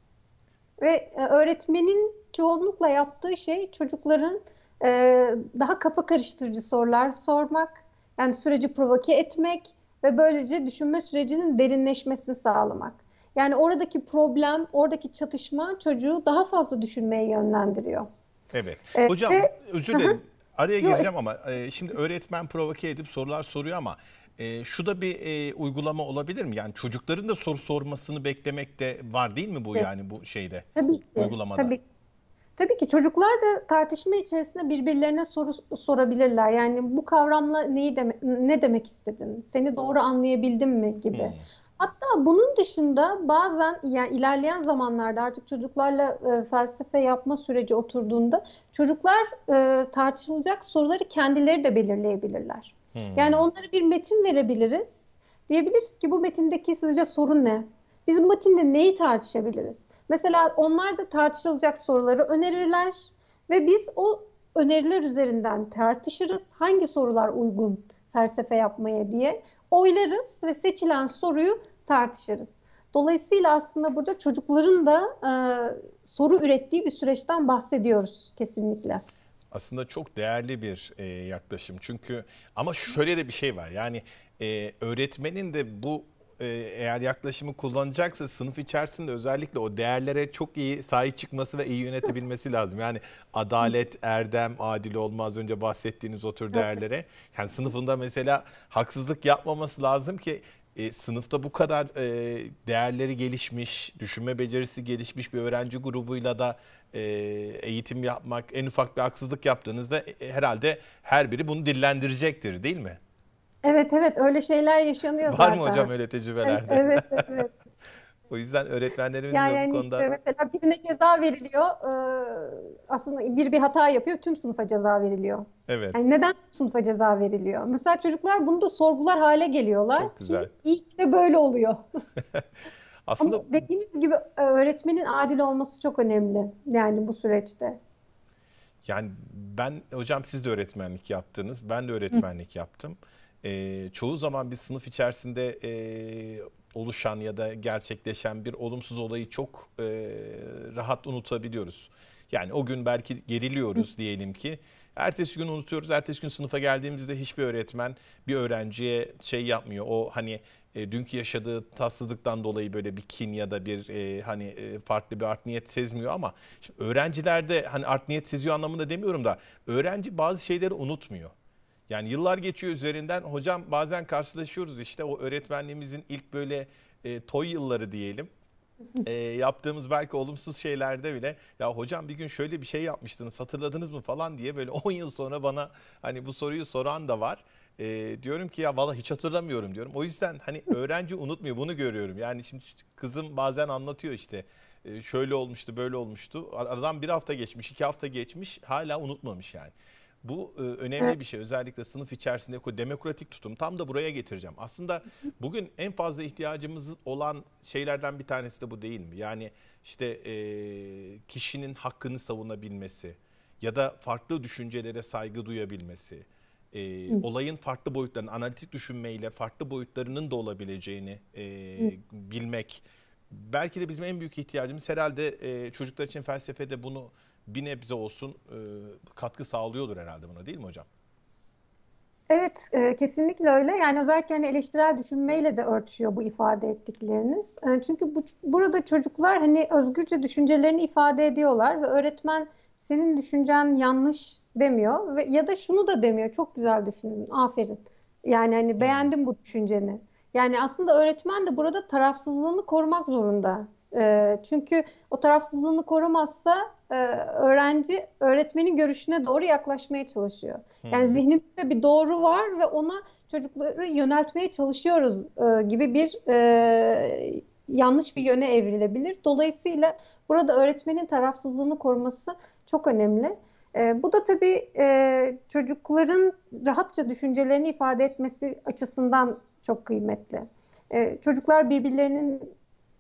Ve öğretmenin çoğunlukla yaptığı şey çocukların e, daha kafa karıştırıcı sorular sormak, yani süreci provoke etmek ve böylece düşünme sürecinin derinleşmesini sağlamak. Yani oradaki problem, oradaki çatışma çocuğu daha fazla düşünmeye yönlendiriyor. Evet. E, Hocam ve özür Hı hı. dilerim. Araya Yo, gireceğim ama şimdi öğretmen provoke edip sorular soruyor ama şu da bir uygulama olabilir mi? Yani çocukların da soru sormasını beklemek de var değil mi bu evet, yani bu şeyde tabii ki, uygulamada? tabii. Tabii ki çocuklar da tartışma içerisinde birbirlerine soru sorabilirler. Yani bu kavramla ne demek istedin? Seni doğru anlayabildim mi gibi. Hmm. Hatta bunun dışında bazen yani ilerleyen zamanlarda artık çocuklarla felsefe yapma süreci oturduğunda çocuklar tartışılacak soruları kendileri de belirleyebilirler. Yani Hmm. onlara bir metin verebiliriz. Diyebiliriz ki bu metindeki sizce sorun ne? Biz bu metinde neyi tartışabiliriz? Mesela onlar da tartışılacak soruları önerirler ve biz o öneriler üzerinden tartışırız. Hangi sorular uygun felsefe yapmaya diye oylarız ve seçilen soruyu tartışırız. Dolayısıyla aslında burada çocukların da soru ürettiği bir süreçten bahsediyoruz kesinlikle. Aslında çok değerli bir yaklaşım. Çünkü ama şöyle de bir şey var. Yani öğretmenin de bu eğer yaklaşımı kullanacaksa sınıf içerisinde özellikle o değerlere çok iyi sahip çıkması ve iyi yönetebilmesi lazım. Yani adalet, erdem, adil olma az önce bahsettiğiniz o tür Evet, değerlere. Yani sınıfında mesela haksızlık yapmaması lazım ki Sınıfta bu kadar değerleri gelişmiş, düşünme becerisi gelişmiş bir öğrenci grubuyla da eğitim yapmak, en ufak bir haksızlık yaptığınızda herhalde her biri bunu dillendirecektir, değil mi? Evet, evet, öyle şeyler yaşanıyor Var mı hocam zaten. öyle tecrübelerde? Evet, evet. O yüzden öğretmenlerimizin Yani de bu yani işte konuda mesela birine ceza veriliyor. Aslında bir hata yapıyor, tüm sınıfa ceza veriliyor. evet, Yani neden tüm sınıfa ceza veriliyor? Mesela çocuklar bunu da sorgular hale geliyorlar çok güzel. ki iyi ki de böyle oluyor. Ama Aslında dediğiniz gibi öğretmenin adil olması çok önemli yani bu süreçte. yani ben hocam siz de öğretmenlik yaptınız. Ben de Hı. öğretmenlik yaptım. Çoğu zaman bir sınıf içerisinde oluşan ya da gerçekleşen bir olumsuz olayı çok rahat unutabiliyoruz. Yani o gün belki geriliyoruz diyelim ki. Ertesi gün unutuyoruz. Ertesi gün sınıfa geldiğimizde hiçbir öğretmen bir öğrenciye şey yapmıyor. O hani dünkü yaşadığı tatsızlıktan dolayı böyle bir kin ya da bir farklı bir art niyet sezmiyor ama şimdi öğrencilerde hani art niyet seziyor anlamında demiyorum da öğrenci bazı şeyleri unutmuyor. Yani yıllar geçiyor üzerinden. Hocam bazen karşılaşıyoruz işte o öğretmenliğimizin ilk böyle toy yılları diyelim. Yaptığımız belki olumsuz şeylerde bile ya hocam bir gün şöyle bir şey yapmıştınız hatırladınız mı falan diye böyle 10 yıl sonra bana hani bu soruyu soran da var. Diyorum ki ya valla hiç hatırlamıyorum diyorum. O yüzden hani öğrenci unutmuyor, bunu görüyorum. Yani şimdi kızım bazen anlatıyor işte şöyle olmuştu böyle olmuştu. Aradan bir hafta geçmiş, 2 hafta geçmiş, hala unutmamış yani. Bu Evet. önemli bir şey. Özellikle sınıf içerisindeki o demokratik tutum. Tam da buraya getireceğim. Aslında bugün en fazla ihtiyacımız olan şeylerden bir tanesi de bu, değil mi? Yani işte kişinin hakkını savunabilmesi ya da farklı düşüncelere saygı duyabilmesi, Hı. olayın farklı boyutlarını, analitik düşünmeyle farklı boyutlarının da olabileceğini Hı. bilmek. Belki de bizim en büyük ihtiyacımız herhalde, çocuklar için felsefede bunu bir nebze olsun katkı sağlıyordur herhalde buna, değil mi hocam? Evet, kesinlikle öyle. Yani özellikle hani eleştirel düşünmeyle de örtüşüyor bu ifade ettikleriniz. Çünkü burada çocuklar hani özgürce düşüncelerini ifade ediyorlar ve öğretmen senin düşüncen yanlış demiyor ve ya da şunu da demiyor. Çok güzel düşündün, aferin. Yani hani Hmm. beğendim bu düşünceni. Yani aslında öğretmen de burada tarafsızlığını korumak zorunda. Çünkü o tarafsızlığını korumazsa öğrenci öğretmenin görüşüne doğru yaklaşmaya çalışıyor. Yani Hmm. zihnimizde bir doğru var ve ona çocukları yöneltmeye çalışıyoruz gibi bir yanlış bir yöne evrilebilir. Dolayısıyla burada öğretmenin tarafsızlığını koruması çok önemli. Bu da tabii çocukların rahatça düşüncelerini ifade etmesi açısından çok kıymetli. Çocuklar birbirlerinin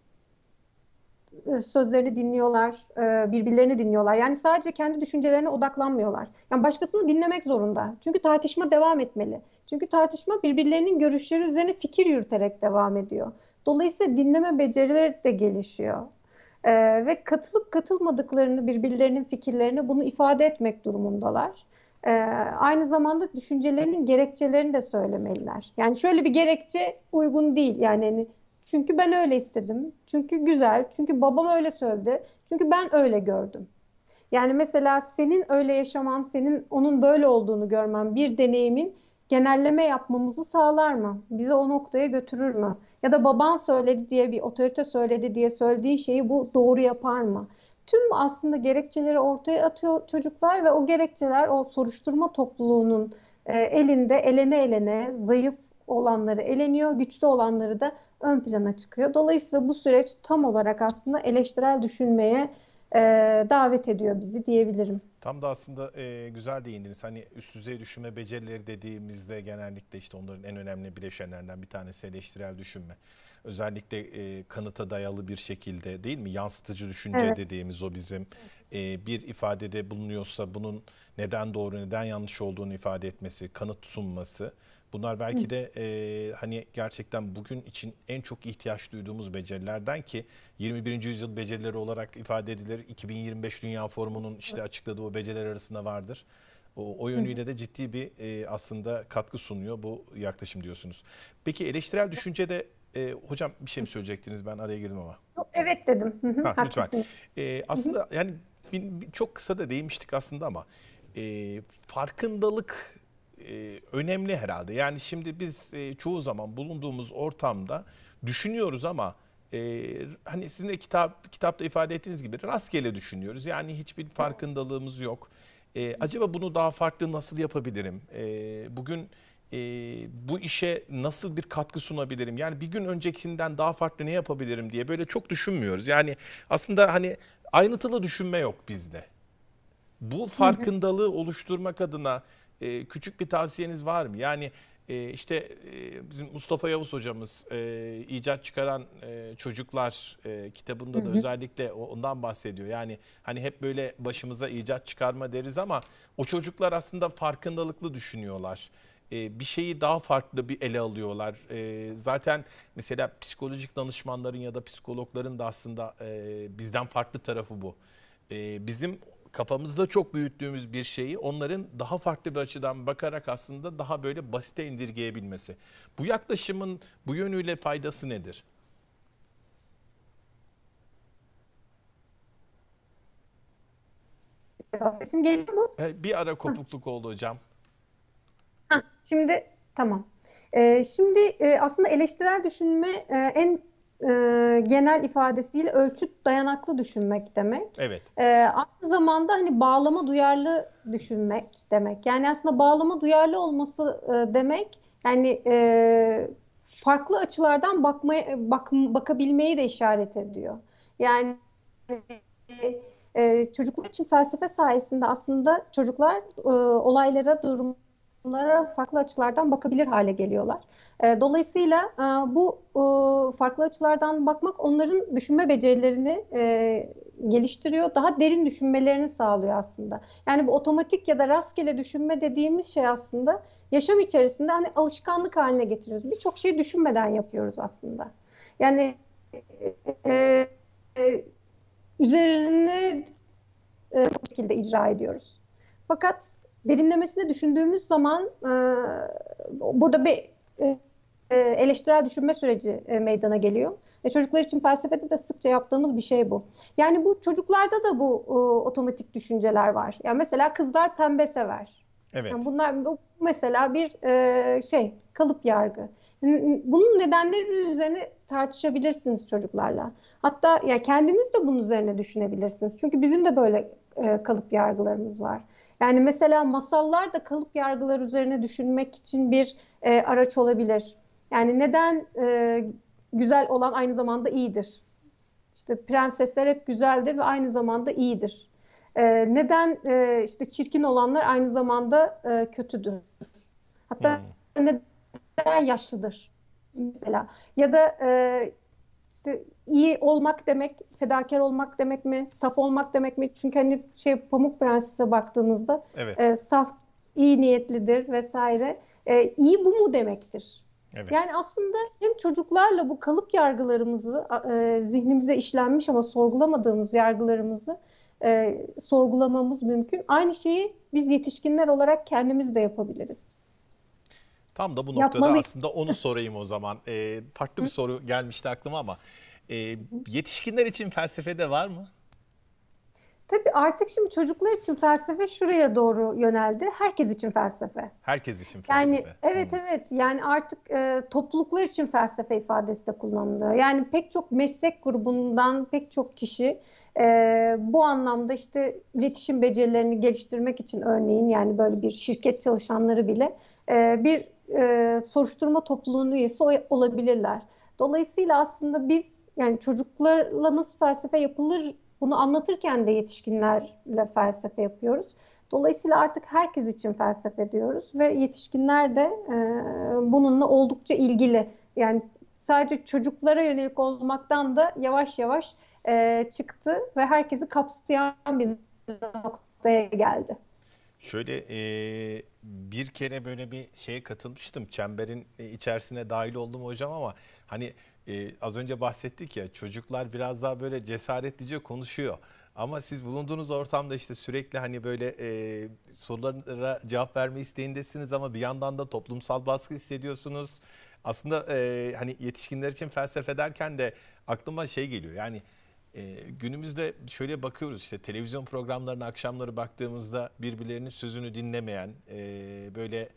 sözlerini dinliyorlar, birbirlerini dinliyorlar. Yani sadece kendi düşüncelerine odaklanmıyorlar. Yani başkasını dinlemek zorunda. Çünkü tartışma devam etmeli. Çünkü tartışma birbirlerinin görüşleri üzerine fikir yürüterek devam ediyor. Dolayısıyla dinleme becerileri de gelişiyor. Ve katılıp katılmadıklarını, birbirlerinin fikirlerini bunu ifade etmek durumundalar. Ee, Aynı zamanda düşüncelerinin gerekçelerini de söylemeliler. Yani şöyle bir gerekçe uygun değil. Yani hani çünkü ben öyle istedim. Çünkü güzel. Çünkü babam öyle söyledi. Çünkü ben öyle gördüm. Yani mesela senin öyle yaşaman, senin onun böyle olduğunu görmen bir deneyimin genelleme yapmamızı sağlar mı? Bizi o noktaya götürür mü? Ya da baban söyledi diye bir otorite söyledi diye söylediğin şeyi bu doğru yapar mı? Tüm aslında gerekçeleri ortaya atıyor çocuklar ve o gerekçeler o soruşturma topluluğunun elinde elene elene zayıf olanları eleniyor, güçlü olanları da ön plana çıkıyor. Dolayısıyla bu süreç tam olarak aslında eleştirel düşünmeye e, davet ediyor bizi diyebilirim. Tam da aslında güzel değindiniz. Hani üst düzey düşünme becerileri dediğimizde genellikle işte onların en önemli bileşenlerinden bir tanesi eleştirel düşünme. Özellikle kanıta dayalı bir şekilde, değil mi? Yansıtıcı düşünce Evet. dediğimiz o bizim bir ifadede bulunuyorsa bunun neden doğru neden yanlış olduğunu ifade etmesi, kanıt sunması. Bunlar belki de hani gerçekten bugün için en çok ihtiyaç duyduğumuz becerilerden ki 21. yüzyıl becerileri olarak ifade edilir. 2025 Dünya Forumu'nun işte açıkladığı o beceriler arasında vardır. O Hı hı. yönüyle de ciddi bir aslında katkı sunuyor bu yaklaşım diyorsunuz. Peki eleştirel düşüncede hocam bir şey mi söyleyecektiniz? Ben araya girdim ama. Evet dedim. Hı hı, Ha, lütfen. haklısın. Hı hı. Aslında yani çok kısa da değinmiştik aslında ama farkındalık önemli herhalde. Yani şimdi biz çoğu zaman bulunduğumuz ortamda düşünüyoruz ama hani sizin de kitapta ifade ettiğiniz gibi rastgele düşünüyoruz. Yani hiçbir farkındalığımız yok. Acaba bunu daha farklı nasıl yapabilirim? Bugün bu işe nasıl bir katkı sunabilirim? Yani bir gün öncekinden daha farklı ne yapabilirim diye böyle çok düşünmüyoruz. Yani aslında hani ayrıntılı düşünme yok bizde. Bu Hı hı. farkındalığı oluşturmak adına küçük bir tavsiyeniz var mı? Yani işte bizim Mustafa Yavuz hocamız icat çıkaran çocuklar Hı kitabında da hı. özellikle ondan bahsediyor. Yani hani hep böyle başımıza icat çıkarma deriz ama o çocuklar aslında farkındalıklı düşünüyorlar. Bir şeyi daha farklı bir ele alıyorlar. Zaten mesela psikolojik danışmanların ya da psikologların da aslında bizden farklı tarafı bu. Bizim kafamızda çok büyüttüğümüz bir şeyi onların daha farklı bir açıdan bakarak aslında daha böyle basite indirgeyebilmesi. Bu yaklaşımın bu yönüyle faydası nedir? Sesim geliyor mu? Bir ara kopukluk oldu hocam. Heh, şimdi tamam. Şimdi aslında eleştirel düşünme en genel ifadesiyle ölçüt dayanaklı düşünmek demek. Evet. Aynı zamanda hani bağlama duyarlı düşünmek demek. Yani aslında bağlama duyarlı olması demek yani farklı açılardan bakabilmeyi de işaret ediyor. Yani çocuklar için felsefe sayesinde aslında çocuklar olaylara, durumlara farklı açılardan bakabilir hale geliyorlar. Dolayısıyla bu farklı açılardan bakmak onların düşünme becerilerini geliştiriyor, daha derin düşünmelerini sağlıyor aslında. Yani bu otomatik ya da rastgele düşünme dediğimiz şey aslında yaşam içerisinde hani alışkanlık haline getiriyoruz. Birçok şeyi düşünmeden yapıyoruz aslında. Yani e, e, üzerine bu şekilde icra ediyoruz. Fakat derinlemesine düşündüğümüz zaman burada bir eleştirel düşünme süreci meydana geliyor. Çocuklar için felsefede de sıkça yaptığımız bir şey bu. Yani bu çocuklarda da bu otomatik düşünceler var. Yani mesela kızlar pembe sever. Yani Evet. bunlar bu mesela bir kalıp yargı. Bunun nedenleri üzerine tartışabilirsiniz çocuklarla. Hatta ya kendiniz de bunun üzerine düşünebilirsiniz. Çünkü bizim de böyle kalıp yargılarımız var. Yani mesela masallar da kalıp yargılar üzerine düşünmek için bir araç olabilir. Yani neden güzel olan aynı zamanda iyidir? İşte prensesler hep güzeldir ve aynı zamanda iyidir. Neden işte çirkin olanlar aynı zamanda kötüdür? Hatta Hmm. neden yaşlıdır? Mesela ya da işte iyi olmak demek, fedakar olmak demek mi, saf olmak demek mi? Çünkü hani Pamuk Prenses'e baktığınızda Evet. saf, iyi niyetlidir vesaire. İyi bu mu demektir? Evet. Yani aslında hem çocuklarla bu kalıp yargılarımızı, zihnimize işlenmiş ama sorgulamadığımız yargılarımızı sorgulamamız mümkün. Aynı şeyi biz yetişkinler olarak kendimiz de yapabiliriz. Tam da bu noktada Yapmalıyız. aslında onu sorayım o zaman. Farklı bir soru gelmişti aklıma ama yetişkinler için felsefede var mı? Tabii artık şimdi çocuklar için felsefe şuraya doğru yöneldi. Herkes için felsefe. Herkes için Yani felsefe. evet Hmm. evet yani artık topluluklar için felsefe ifadesi de kullanılıyor. Yani pek çok meslek grubundan pek çok kişi bu anlamda işte iletişim becerilerini geliştirmek için örneğin yani böyle bir şirket çalışanları bile bir soruşturma topluluğunun üyesi olabilirler. Dolayısıyla aslında biz yani çocuklarla nasıl felsefe yapılır bunu anlatırken de yetişkinlerle felsefe yapıyoruz. Dolayısıyla artık herkes için felsefe diyoruz ve yetişkinler de bununla oldukça ilgili. Yani sadece çocuklara yönelik olmaktan da yavaş yavaş çıktı ve herkesi kapsayan bir noktaya geldi. Şöyle bir kere böyle bir şeye katılmıştım. Çemberin içerisine dahil oldum hocam ama hani az önce bahsettik ya çocuklar biraz daha böyle cesaretlice konuşuyor. Ama siz bulunduğunuz ortamda işte sürekli hani böyle sorulara cevap verme isteğindesiniz ama bir yandan da toplumsal baskı hissediyorsunuz. Aslında hani yetişkinler için felsefe derken de aklıma şey geliyor. Yani günümüzde şöyle bakıyoruz işte televizyon programlarına akşamları baktığımızda birbirlerinin sözünü dinlemeyen böyle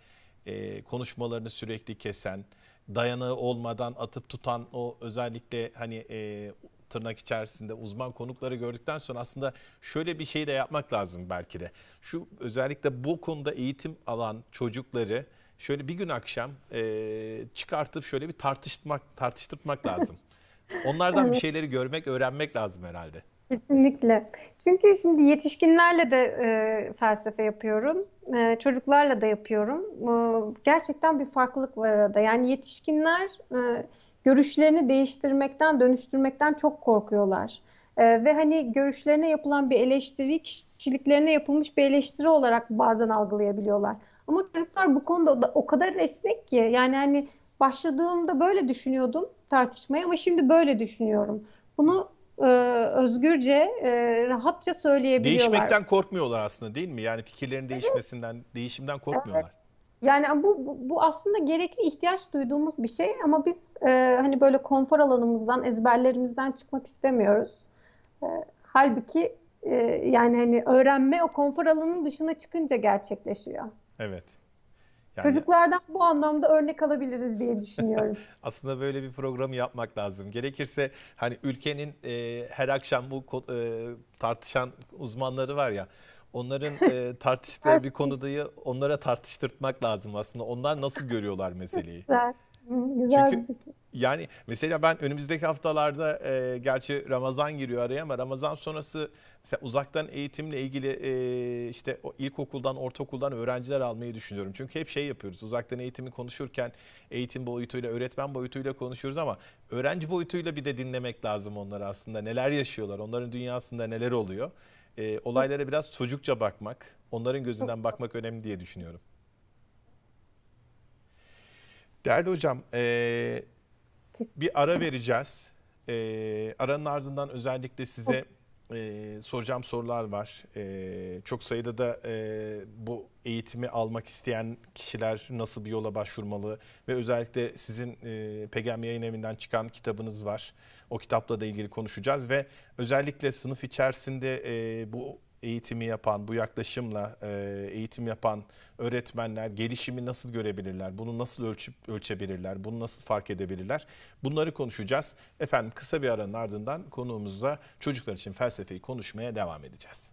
konuşmalarını sürekli kesen, dayanağı olmadan atıp tutan o özellikle hani tırnak içerisinde uzman konukları gördükten sonra aslında şöyle bir şey de yapmak lazım belki de. Şu özellikle bu konuda eğitim alan çocukları şöyle bir gün akşam çıkartıp şöyle bir tartıştırmak lazım. Onlardan bir Evet. şeyleri görmek, öğrenmek lazım herhalde. Kesinlikle. Çünkü şimdi yetişkinlerle de felsefe yapıyorum. Çocuklarla da yapıyorum. Gerçekten bir farklılık var arada. Yani yetişkinler görüşlerini değiştirmekten, dönüştürmekten çok korkuyorlar. Ve hani görüşlerine yapılan bir eleştiri, kişiliklerine yapılmış bir eleştiri olarak bazen algılayabiliyorlar. Ama çocuklar bu konuda o kadar esnek ki. Yani hani başladığımda böyle düşünüyordum tartışmaya ama şimdi böyle düşünüyorum. Bunu e, özgürce, rahatça söyleyebiliyorlar. Değişmekten korkmuyorlar aslında değil mi? Yani fikirlerin değişmesinden, değişimden Evet. korkmuyorlar. Yani bu aslında gerekli ihtiyaç duyduğumuz bir şey ama biz hani böyle konfor alanımızdan, ezberlerimizden çıkmak istemiyoruz. E, Halbuki yani hani öğrenme o konfor alanının dışına çıkınca gerçekleşiyor. Evet. Yani Çocuklardan bu anlamda örnek alabiliriz diye düşünüyorum. aslında böyle bir programı yapmak lazım. Gerekirse hani ülkenin her akşam bu tartışan uzmanları var ya, onların tartıştığı bir konuyu onlara tartıştırmak lazım aslında. Onlar nasıl görüyorlar meseleyi? Güzel. Güzel Çünkü bir fikir. yani mesela ben önümüzdeki haftalarda gerçi Ramazan giriyor araya ama Ramazan sonrası mesela uzaktan eğitimle ilgili işte o ilkokuldan, ortaokuldan öğrenciler almayı düşünüyorum. Çünkü hep şey yapıyoruz. Uzaktan eğitimi konuşurken eğitim boyutuyla, öğretmen boyutuyla konuşuyoruz ama öğrenci boyutuyla bir de dinlemek lazım onları aslında. Neler yaşıyorlar, onların dünyasında neler oluyor. Çok, Olaylara biraz çocukça bakmak, onların çok, gözünden bakmak önemli diye düşünüyorum. Değerli hocam, bir ara vereceğiz. Aranın ardından özellikle çok, size soracağım sorular var. Çok sayıda da bu eğitimi almak isteyen kişiler nasıl bir yola başvurmalı ve özellikle sizin PGM Yayın Evi'nden çıkan kitabınız var. O kitapla da ilgili konuşacağız ve özellikle sınıf içerisinde bu eğitimi yapan, bu yaklaşımla eğitim yapan öğretmenler gelişimi nasıl görebilirler? Bunu nasıl ölçebilirler? Bunu nasıl fark edebilirler? Bunları konuşacağız. Efendim kısa bir aranın ardından konuğumuzla çocuklar için felsefeyi konuşmaya devam edeceğiz.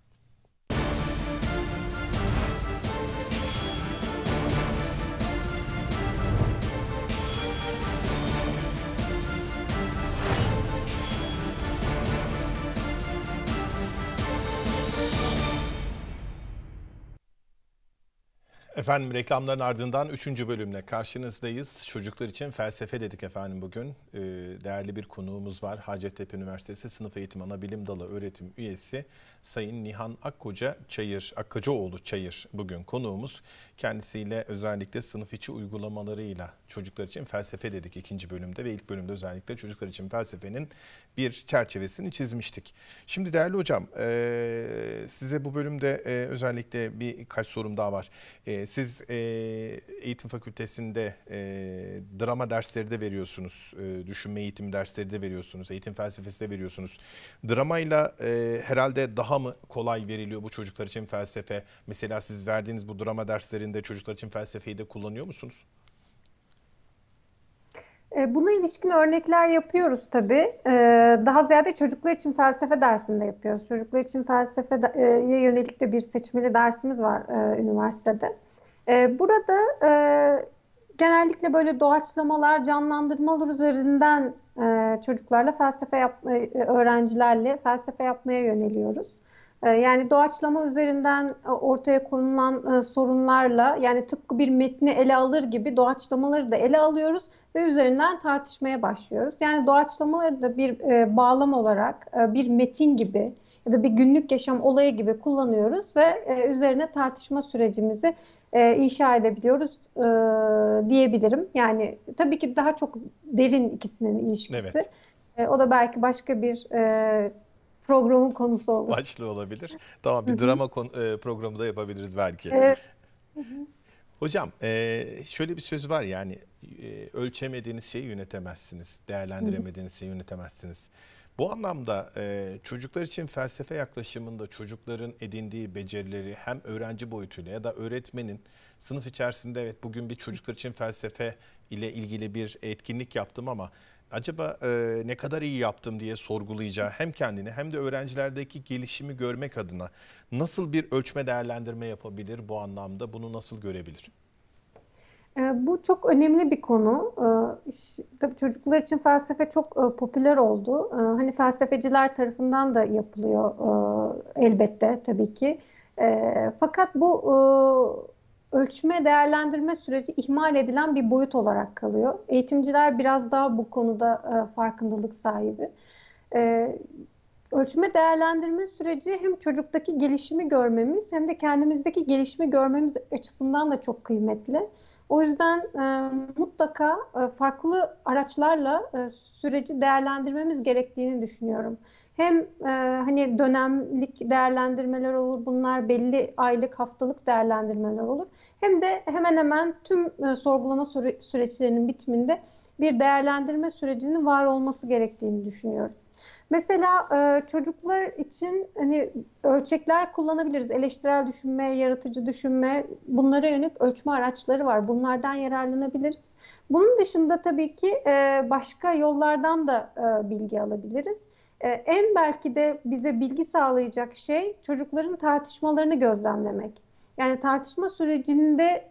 Efendim reklamların ardından 3. bölümle karşınızdayız. Çocuklar için felsefe dedik efendim bugün. Değerli bir konuğumuz var. Hacettepe Üniversitesi Sınıf Eğitimi Anabilim Dalı öğretim üyesi Sayın Nihan Akkocaoğlu Çayır bugün konuğumuz. Kendisiyle özellikle sınıf içi uygulamalarıyla çocuklar için felsefe dedik 2. bölümde ve ilk bölümde özellikle çocuklar için felsefenin bir çerçevesini çizmiştik. Şimdi değerli hocam size bu bölümde özellikle birkaç sorum daha var. Siz eğitim fakültesinde drama dersleri de veriyorsunuz, düşünme eğitimi dersleri de veriyorsunuz, eğitim felsefesi de veriyorsunuz. Dramayla herhalde daha mı kolay veriliyor bu çocuklar için felsefe? Mesela siz verdiğiniz bu drama derslerinde çocuklar için felsefeyi de kullanıyor musunuz? Buna ilişkin örnekler yapıyoruz tabii. Daha ziyade çocuklar için felsefe dersinde yapıyoruz. Çocuklar için felsefeye yönelik de bir seçmeli dersimiz var üniversitede. Burada genellikle böyle doğaçlamalar, canlandırmalar üzerinden çocuklarla öğrencilerle felsefe yapmaya yöneliyoruz. Yani doğaçlama üzerinden ortaya konulan sorunlarla yani tıpkı bir metni ele alır gibi doğaçlamaları da ele alıyoruz ve üzerinden tartışmaya başlıyoruz. Yani doğaçlamaları da bir bağlam olarak bir metin gibi ya da bir günlük yaşam olayı gibi kullanıyoruz ve üzerine tartışma sürecimizi inşa edebiliyoruz diyebilirim. Yani tabii ki daha çok derin ikisinin ilişkisi. Evet, O da belki başka bir programın konusu olur. başlığı olabilir. Tamam, Hı bir hı. drama programı da yapabiliriz belki. Evet. Hı hı. Hocam şöyle bir söz var yani ölçemediğiniz şeyi yönetemezsiniz, Hı hı. değerlendiremediğiniz şeyi yönetemezsiniz. Bu anlamda çocuklar için felsefe yaklaşımında çocukların edindiği becerileri hem öğrenci boyutuyla ya da öğretmenin sınıf içerisinde evet bugün bir çocuklar için felsefe ile ilgili bir etkinlik yaptım ama acaba ne kadar iyi yaptım diye sorgulayacağı hem kendini hem de öğrencilerdeki gelişimi görmek adına nasıl bir ölçme değerlendirme yapabilir bu anlamda, bunu nasıl görebilir? Bu çok önemli bir konu. Tabii çocuklar için felsefe çok popüler oldu. Hani felsefeciler tarafından da yapılıyor elbette tabii ki. Fakat bu ölçme değerlendirme süreci ihmal edilen bir boyut olarak kalıyor. Eğitimciler biraz daha bu konuda farkındalık sahibi. E, Ölçme değerlendirme süreci hem çocuktaki gelişimi görmemiz hem de kendimizdeki gelişimi görmemiz açısından da çok kıymetli. O yüzden mutlaka farklı araçlarla süreci değerlendirmemiz gerektiğini düşünüyorum. Hem hani dönemlik değerlendirmeler olur, bunlar belli aylık, haftalık değerlendirmeler olur. Hem de hemen hemen tüm sorgulama süreçlerinin bitiminde bir değerlendirme sürecinin var olması gerektiğini düşünüyorum. Mesela çocuklar için hani ölçekler kullanabiliriz. Eleştirel düşünme, yaratıcı düşünme, bunlara yönelik ölçme araçları var. Bunlardan yararlanabiliriz. Bunun dışında tabii ki başka yollardan da bilgi alabiliriz. En belki de bize bilgi sağlayacak şey çocukların tartışmalarını gözlemlemek. Yani tartışma sürecinde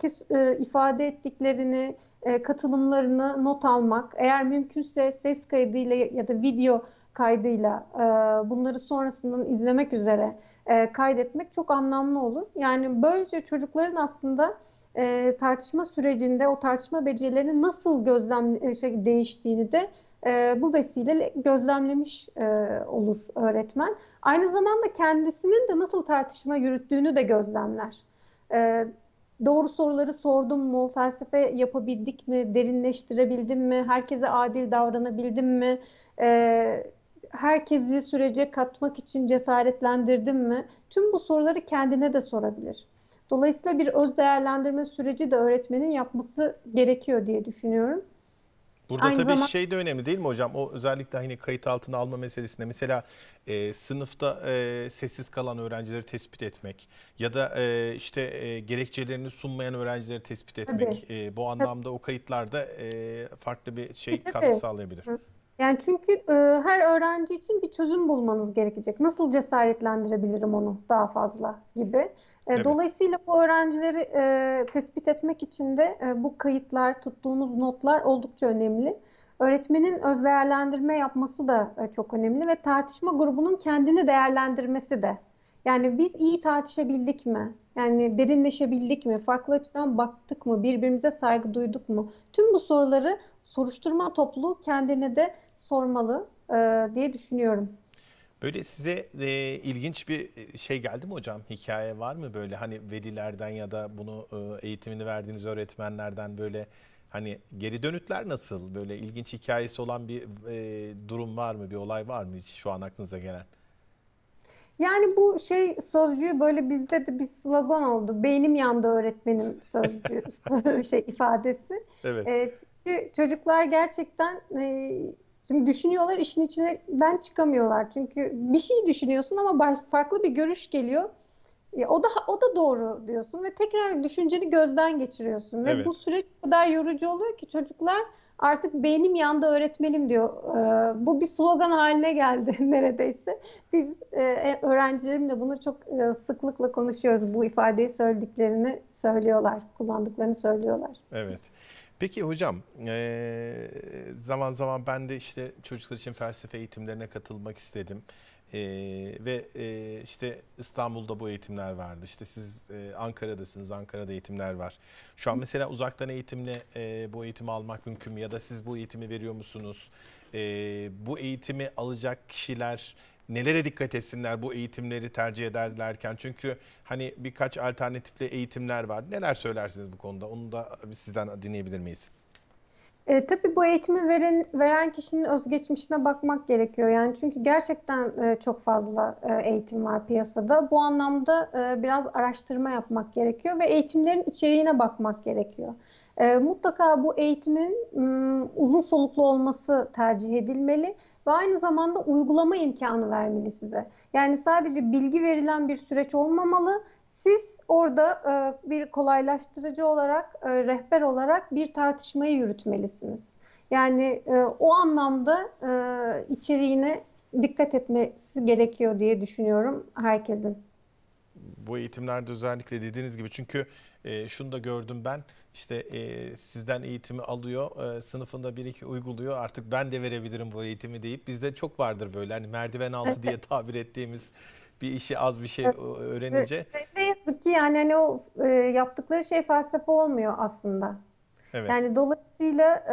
ifade ettiklerini, katılımlarını not almak, eğer mümkünse ses kaydıyla ya da video kaydıyla bunları sonrasından izlemek üzere kaydetmek çok anlamlı olur. Yani böylece çocukların aslında tartışma sürecinde o tartışma becerilerinin nasıl değiştiğini de bu vesileyle gözlemlemiş olur öğretmen. Aynı zamanda kendisinin de nasıl tartışma yürüttüğünü de gözlemler. E, Doğru soruları sordum mu? Felsefe yapabildik mi? Derinleştirebildim mi? Herkese adil davranabildim mi? E, Herkesi sürece katmak için cesaretlendirdim mi? Tüm bu soruları kendine de sorabilir. Dolayısıyla bir öz değerlendirme süreci de öğretmenin yapması gerekiyor diye düşünüyorum. Burada Aynı tabii zamanda şey de önemli değil mi hocam? O özellikle hani kayıt altına alma meselesinde mesela sınıfta sessiz kalan öğrencileri tespit etmek ya da işte gerekçelerini sunmayan öğrencileri tespit tabii, etmek bu anlamda o kayıtlarda farklı bir tabii, şey katkı tabii. sağlayabilir. Hı. Yani çünkü her öğrenci için bir çözüm bulmanız gerekecek. Nasıl cesaretlendirebilirim onu daha fazla gibi. Evet. Dolayısıyla bu öğrencileri tespit etmek için de bu kayıtlar, tuttuğunuz notlar oldukça önemli. Öğretmenin öz değerlendirme yapması da çok önemli ve tartışma grubunun kendini değerlendirmesi de. Yani biz iyi tartışabildik mi? Yani derinleşebildik mi? Farklı açıdan baktık mı? Birbirimize saygı duyduk mu? Tüm bu soruları soruşturma topluluğu kendine de sormalı diye düşünüyorum. Böyle size ilginç bir şey geldi mi hocam? Hikaye var mı böyle hani velilerden ya da bunu eğitimini verdiğiniz öğretmenlerden böyle hani geri dönütler nasıl? Böyle ilginç hikayesi olan bir durum var mı? Bir olay var mı hiç şu an aklınıza gelen? Yani bu şey sözcüğü böyle bizde de bir slogan oldu. Beynim yandı öğretmenim sözcüğü şey ifadesi. Evet. Çünkü çocuklar gerçekten şimdi düşünüyorlar işin içinden çıkamıyorlar. Çünkü bir şey düşünüyorsun ama farklı bir görüş geliyor. O da doğru diyorsun ve tekrar düşünceni gözden geçiriyorsun ve Evet. bu süreç o kadar yorucu oluyor ki çocuklar artık beynim yandı öğretmenim diyor. Bu bir slogan haline geldi neredeyse. Biz öğrencilerimle bunu çok sıklıkla konuşuyoruz. Bu ifadeyi söylediklerini söylüyorlar, kullandıklarını söylüyorlar. Evet. Peki hocam, zaman zaman ben de işte çocuklar için felsefe eğitimlerine katılmak istedim. Ve işte İstanbul'da bu eğitimler vardı. İşte siz Ankara'dasınız, Ankara'da eğitimler var. Şu an mesela uzaktan eğitimle bu eğitimi almak mümkün mü? Ya da siz bu eğitimi veriyor musunuz? Bu eğitimi alacak kişiler nelere dikkat etsinler bu eğitimleri tercih ederlerken? Çünkü hani birkaç alternatifli eğitimler var. Neler söylersiniz bu konuda? Onu da sizden dinleyebilir miyiz? Tabii bu eğitimi veren kişinin özgeçmişine bakmak gerekiyor. Yani çünkü gerçekten çok fazla eğitim var piyasada. Bu anlamda biraz araştırma yapmak gerekiyor ve eğitimlerin içeriğine bakmak gerekiyor. Mutlaka bu eğitimin uzun soluklu olması tercih edilmeli ve aynı zamanda uygulama imkanı vermeli size. Yani sadece bilgi verilen bir süreç olmamalı. Siz orada bir kolaylaştırıcı olarak, rehber olarak bir tartışmayı yürütmelisiniz. Yani o anlamda içeriğine dikkat etmesi gerekiyor diye düşünüyorum herkesin. Bu eğitimlerde özellikle dediğiniz gibi, çünkü şunu da gördüm ben, işte sizden eğitimi alıyor, sınıfında bir iki uyguluyor, artık ben de verebilirim bu eğitimi deyip, bizde çok vardır böyle hani merdiven altı diye tabir ettiğimiz, bir işi az bir şey Ve öğrenince. ne yazık ki yani hani o yaptıkları şey felsefe olmuyor aslında. Evet. Yani dolayısıyla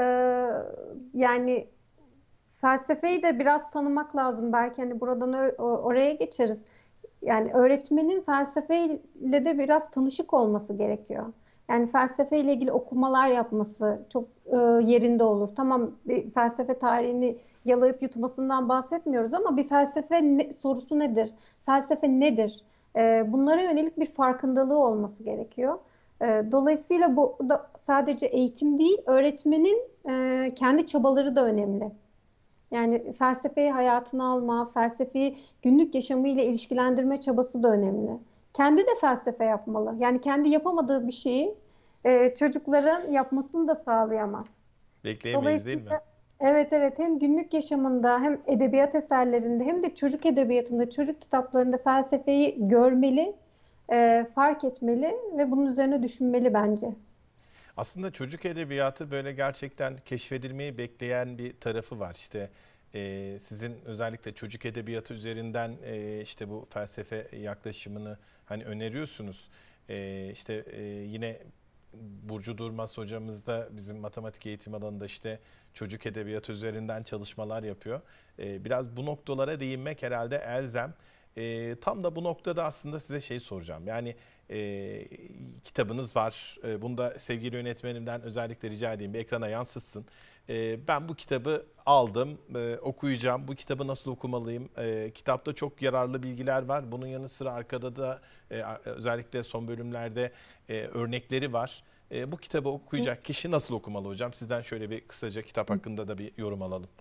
yani felsefeyi de biraz tanımak lazım. Belki hani buradan oraya geçeriz. Yani öğretmenin felsefeyle de biraz tanışık olması gerekiyor. Yani felsefeyle ilgili okumalar yapması çok yerinde olur. Tamam, bir felsefe tarihini yalayıp yutmasından bahsetmiyoruz ama bir felsefe sorusu nedir? Felsefe nedir? Bunlara yönelik bir farkındalığı olması gerekiyor. Dolayısıyla bu da sadece eğitim değil, öğretmenin kendi çabaları da önemli. Yani felsefeyi hayatına alma, felsefeyi günlük yaşamıyla ilişkilendirme çabası da önemli. Kendi de felsefe yapmalı. Yani kendi yapamadığı bir şeyi çocukların yapmasını da sağlayamaz. Bekleyemeyiz değil mi? Dolayısıyla evet, evet, hem günlük yaşamında hem edebiyat eserlerinde hem de çocuk edebiyatında, çocuk kitaplarında felsefeyi görmeli, fark etmeli ve bunun üzerine düşünmeli bence. Aslında çocuk edebiyatı böyle gerçekten keşfedilmeyi bekleyen bir tarafı var. İşte sizin özellikle çocuk edebiyatı üzerinden işte bu felsefe yaklaşımını hani öneriyorsunuz. İşte yine Burcu Durmaz hocamız da bizim matematik eğitim alanında işte çocuk edebiyatı üzerinden çalışmalar yapıyor. Biraz bu noktalara değinmek herhalde elzem. Tam da bu noktada aslında size şey soracağım. Yani e, kitabınız var. Bunu da sevgili yönetmenimden özellikle rica edeyim, bir ekrana yansıtsın. Ben bu kitabı aldım, okuyacağım. Bu kitabı nasıl okumalıyım? Kitapta çok yararlı bilgiler var. Bunun yanı sıra arkada da özellikle son bölümlerde örnekleri var. Bu kitabı okuyacak kişi nasıl okumalı hocam? Sizden şöyle bir kısaca kitap hakkında da bir yorum alalım.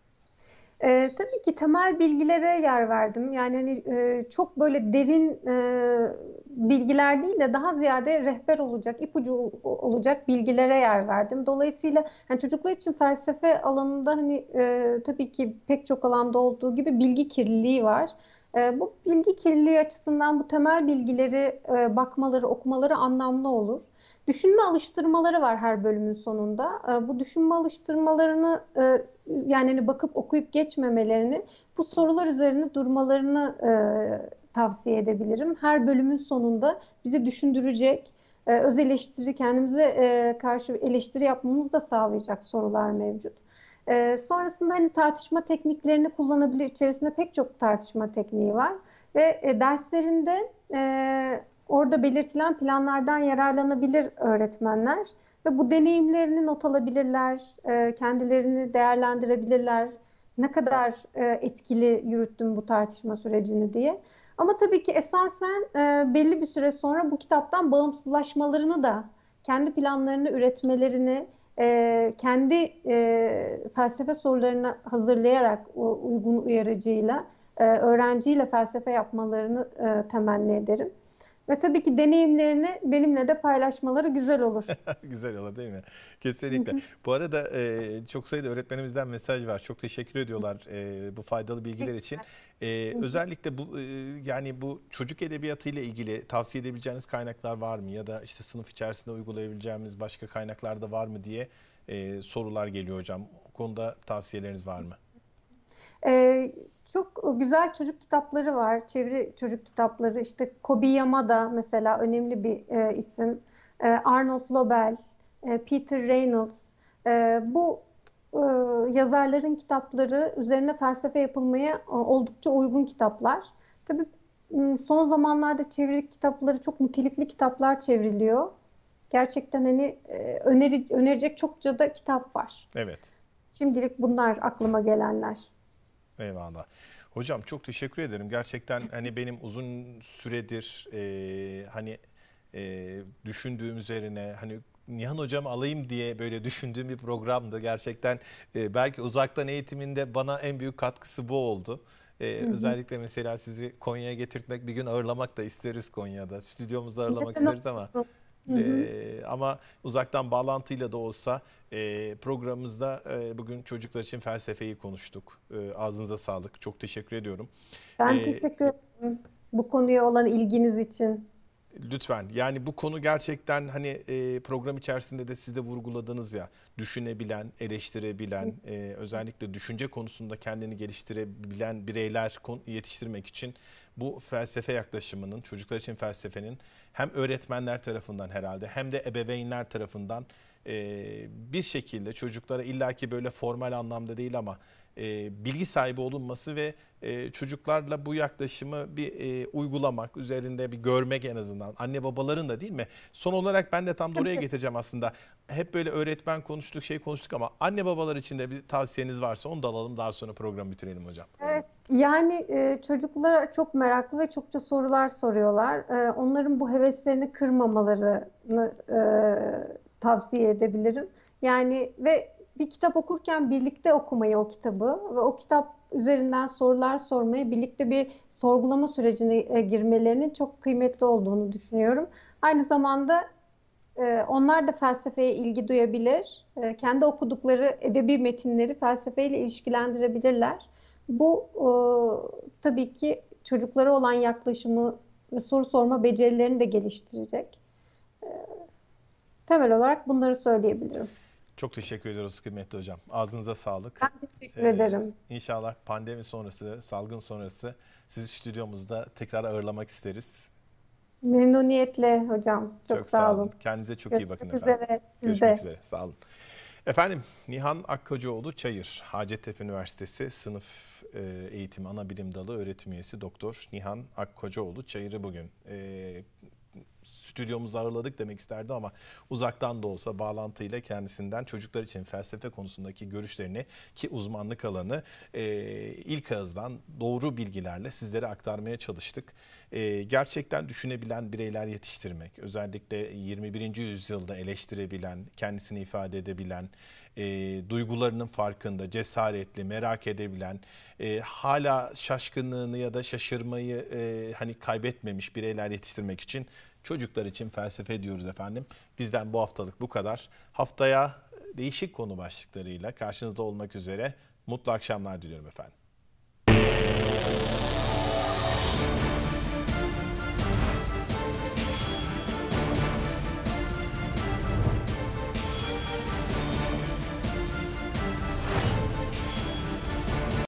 Tabii ki temel bilgilere yer verdim. Yani hani çok böyle derin bilgiler değil de daha ziyade rehber olacak, ipucu olacak bilgilere yer verdim. Dolayısıyla hani çocuklar için felsefe alanında hani tabii ki pek çok alanda olduğu gibi bilgi kirliliği var. Bu bilgi kirliliği açısından bu temel bilgileri bakmaları, okumaları anlamlı olur. Düşünme alıştırmaları var her bölümün sonunda. Bu düşünme alıştırmalarını yani hani bakıp okuyup geçmemelerini, bu sorular üzerine durmalarını tavsiye edebilirim. Her bölümün sonunda bizi düşündürecek, öz eleştiri, kendimize karşı eleştiri yapmamızı da sağlayacak sorular mevcut. Sonrasında hani tartışma tekniklerini kullanabilir. İçerisinde pek çok tartışma tekniği var ve derslerinde orada belirtilen planlardan yararlanabilir öğretmenler ve bu deneyimlerini not alabilirler, kendilerini değerlendirebilirler. Ne kadar etkili yürüttüm bu tartışma sürecini diye. Ama tabii ki esasen belli bir süre sonra bu kitaptan bağımsızlaşmalarını da, kendi planlarını üretmelerini, kendi felsefe sorularını hazırlayarak uygun uyarıcıyla, öğrenciyle felsefe yapmalarını temenni ederim. Ve tabii ki deneyimlerini benimle de paylaşmaları güzel olur. Güzel olur değil mi? Kesinlikle. Bu arada çok sayıda öğretmenimizden mesaj var. Çok teşekkür ediyorlar bu faydalı bilgiler için. Özellikle bu yani bu çocuk edebiyatı ile ilgili tavsiye edebileceğiniz kaynaklar var mı? Ya da işte sınıf içerisinde uygulayabileceğimiz başka kaynaklar da var mı diye sorular geliyor hocam. O konuda tavsiyeleriniz var mı? Ee, Çok güzel çocuk kitapları var. Çeviri çocuk kitapları. İşte Kobi Yamada mesela önemli bir isim. Arnold Lobel, Peter Reynolds. Bu e, yazarların kitapları üzerine felsefe yapılmaya oldukça uygun kitaplar. Tabii son zamanlarda çeviri kitapları çok nitelikli kitaplar çevriliyor. Gerçekten hani önerecek çokça da kitap var. Evet. Şimdilik bunlar aklıma gelenler. Eyvallah. Hocam çok teşekkür ederim. Gerçekten hani benim uzun süredir hani düşündüğüm üzerine, hani Nihan hocam alayım diye böyle düşündüğüm bir programdı. Gerçekten belki uzaktan eğitiminde bana en büyük katkısı bu oldu. Hı hı. Özellikle mesela sizi Konya'ya getirtmek, bir gün ağırlamak da isteriz Konya'da. Stüdyomuzda ağırlamak Neden isteriz ama olmasın? Hı hı. ama uzaktan bağlantıyla da olsa programımızda bugün çocuklar için felsefeyi konuştuk. Ağzınıza sağlık. Çok teşekkür ediyorum. Ben E, teşekkür ederim bu konuya olan ilginiz için. Lütfen. Yani bu konu gerçekten hani program içerisinde de siz de vurguladınız ya, düşünebilen, eleştirebilen, özellikle düşünce konusunda kendini geliştirebilen bireyler yetiştirmek için bu felsefe yaklaşımının, çocuklar için felsefenin hem öğretmenler tarafından herhalde hem de ebeveynler tarafından bir şekilde çocuklara illaki böyle formal anlamda değil ama bilgi sahibi olunması ve çocuklarla bu yaklaşımı bir uygulamak, üzerinde bir görmek en azından. Anne babaların da değil mi? Son olarak ben de tam da oraya getireceğim aslında. Hep böyle öğretmen konuştuk, şey konuştuk ama anne babalar için de bir tavsiyeniz varsa onu da alalım. Daha sonra programı bitirelim hocam. Evet, yani çocuklar çok meraklı ve çokça sorular soruyorlar. Onların bu heveslerini kırmamalarını tavsiye edebilirim. Yani ve bir kitap okurken birlikte okumayı o kitabı ve o kitap üzerinden sorular sormayı, birlikte bir sorgulama sürecine girmelerinin çok kıymetli olduğunu düşünüyorum. Aynı zamanda onlar da felsefeye ilgi duyabilir. Kendi okudukları edebi metinleri felsefeyle ilişkilendirebilirler. Bu tabii ki çocuklara olan yaklaşımı ve soru sorma becerilerini de geliştirecek. Temel olarak bunları söyleyebilirim. Çok teşekkür ediyoruz kıymetli hocam. Ağzınıza sağlık. Ben teşekkür ederim. İnşallah pandemi sonrası, salgın sonrası sizi stüdyomuzda tekrar ağırlamak isteriz. Memnuniyetle hocam. Çok Çok sağ sağ olun. olun. Kendinize çok iyi bakın Görüşmek efendim. üzere. Siz Görüşmek de. üzere. Sağ olun. Efendim, Nihan Akkacıoğlu Çayır, Hacettepe Üniversitesi Sınıf Eğitimi Anabilim Dalı öğretim üyesi Doktor Nihan Akkacıoğlu Çayır'ı bugün stüdyomuzda ağırladık demek isterdim ama uzaktan da olsa bağlantıyla kendisinden çocuklar için felsefe konusundaki görüşlerini, ki uzmanlık alanı, ilk ağızdan doğru bilgilerle sizlere aktarmaya çalıştık. Gerçekten düşünebilen bireyler yetiştirmek, özellikle 21. yüzyılda eleştirebilen, kendisini ifade edebilen, duygularının farkında, cesaretli, merak edebilen, hala şaşkınlığını ya da şaşırmayı hani kaybetmemiş bireyler yetiştirmek için çocuklar için felsefe diyoruz efendim. Bizden bu haftalık bu kadar. Haftaya değişik konu başlıklarıyla karşınızda olmak üzere. Mutlu akşamlar diliyorum efendim.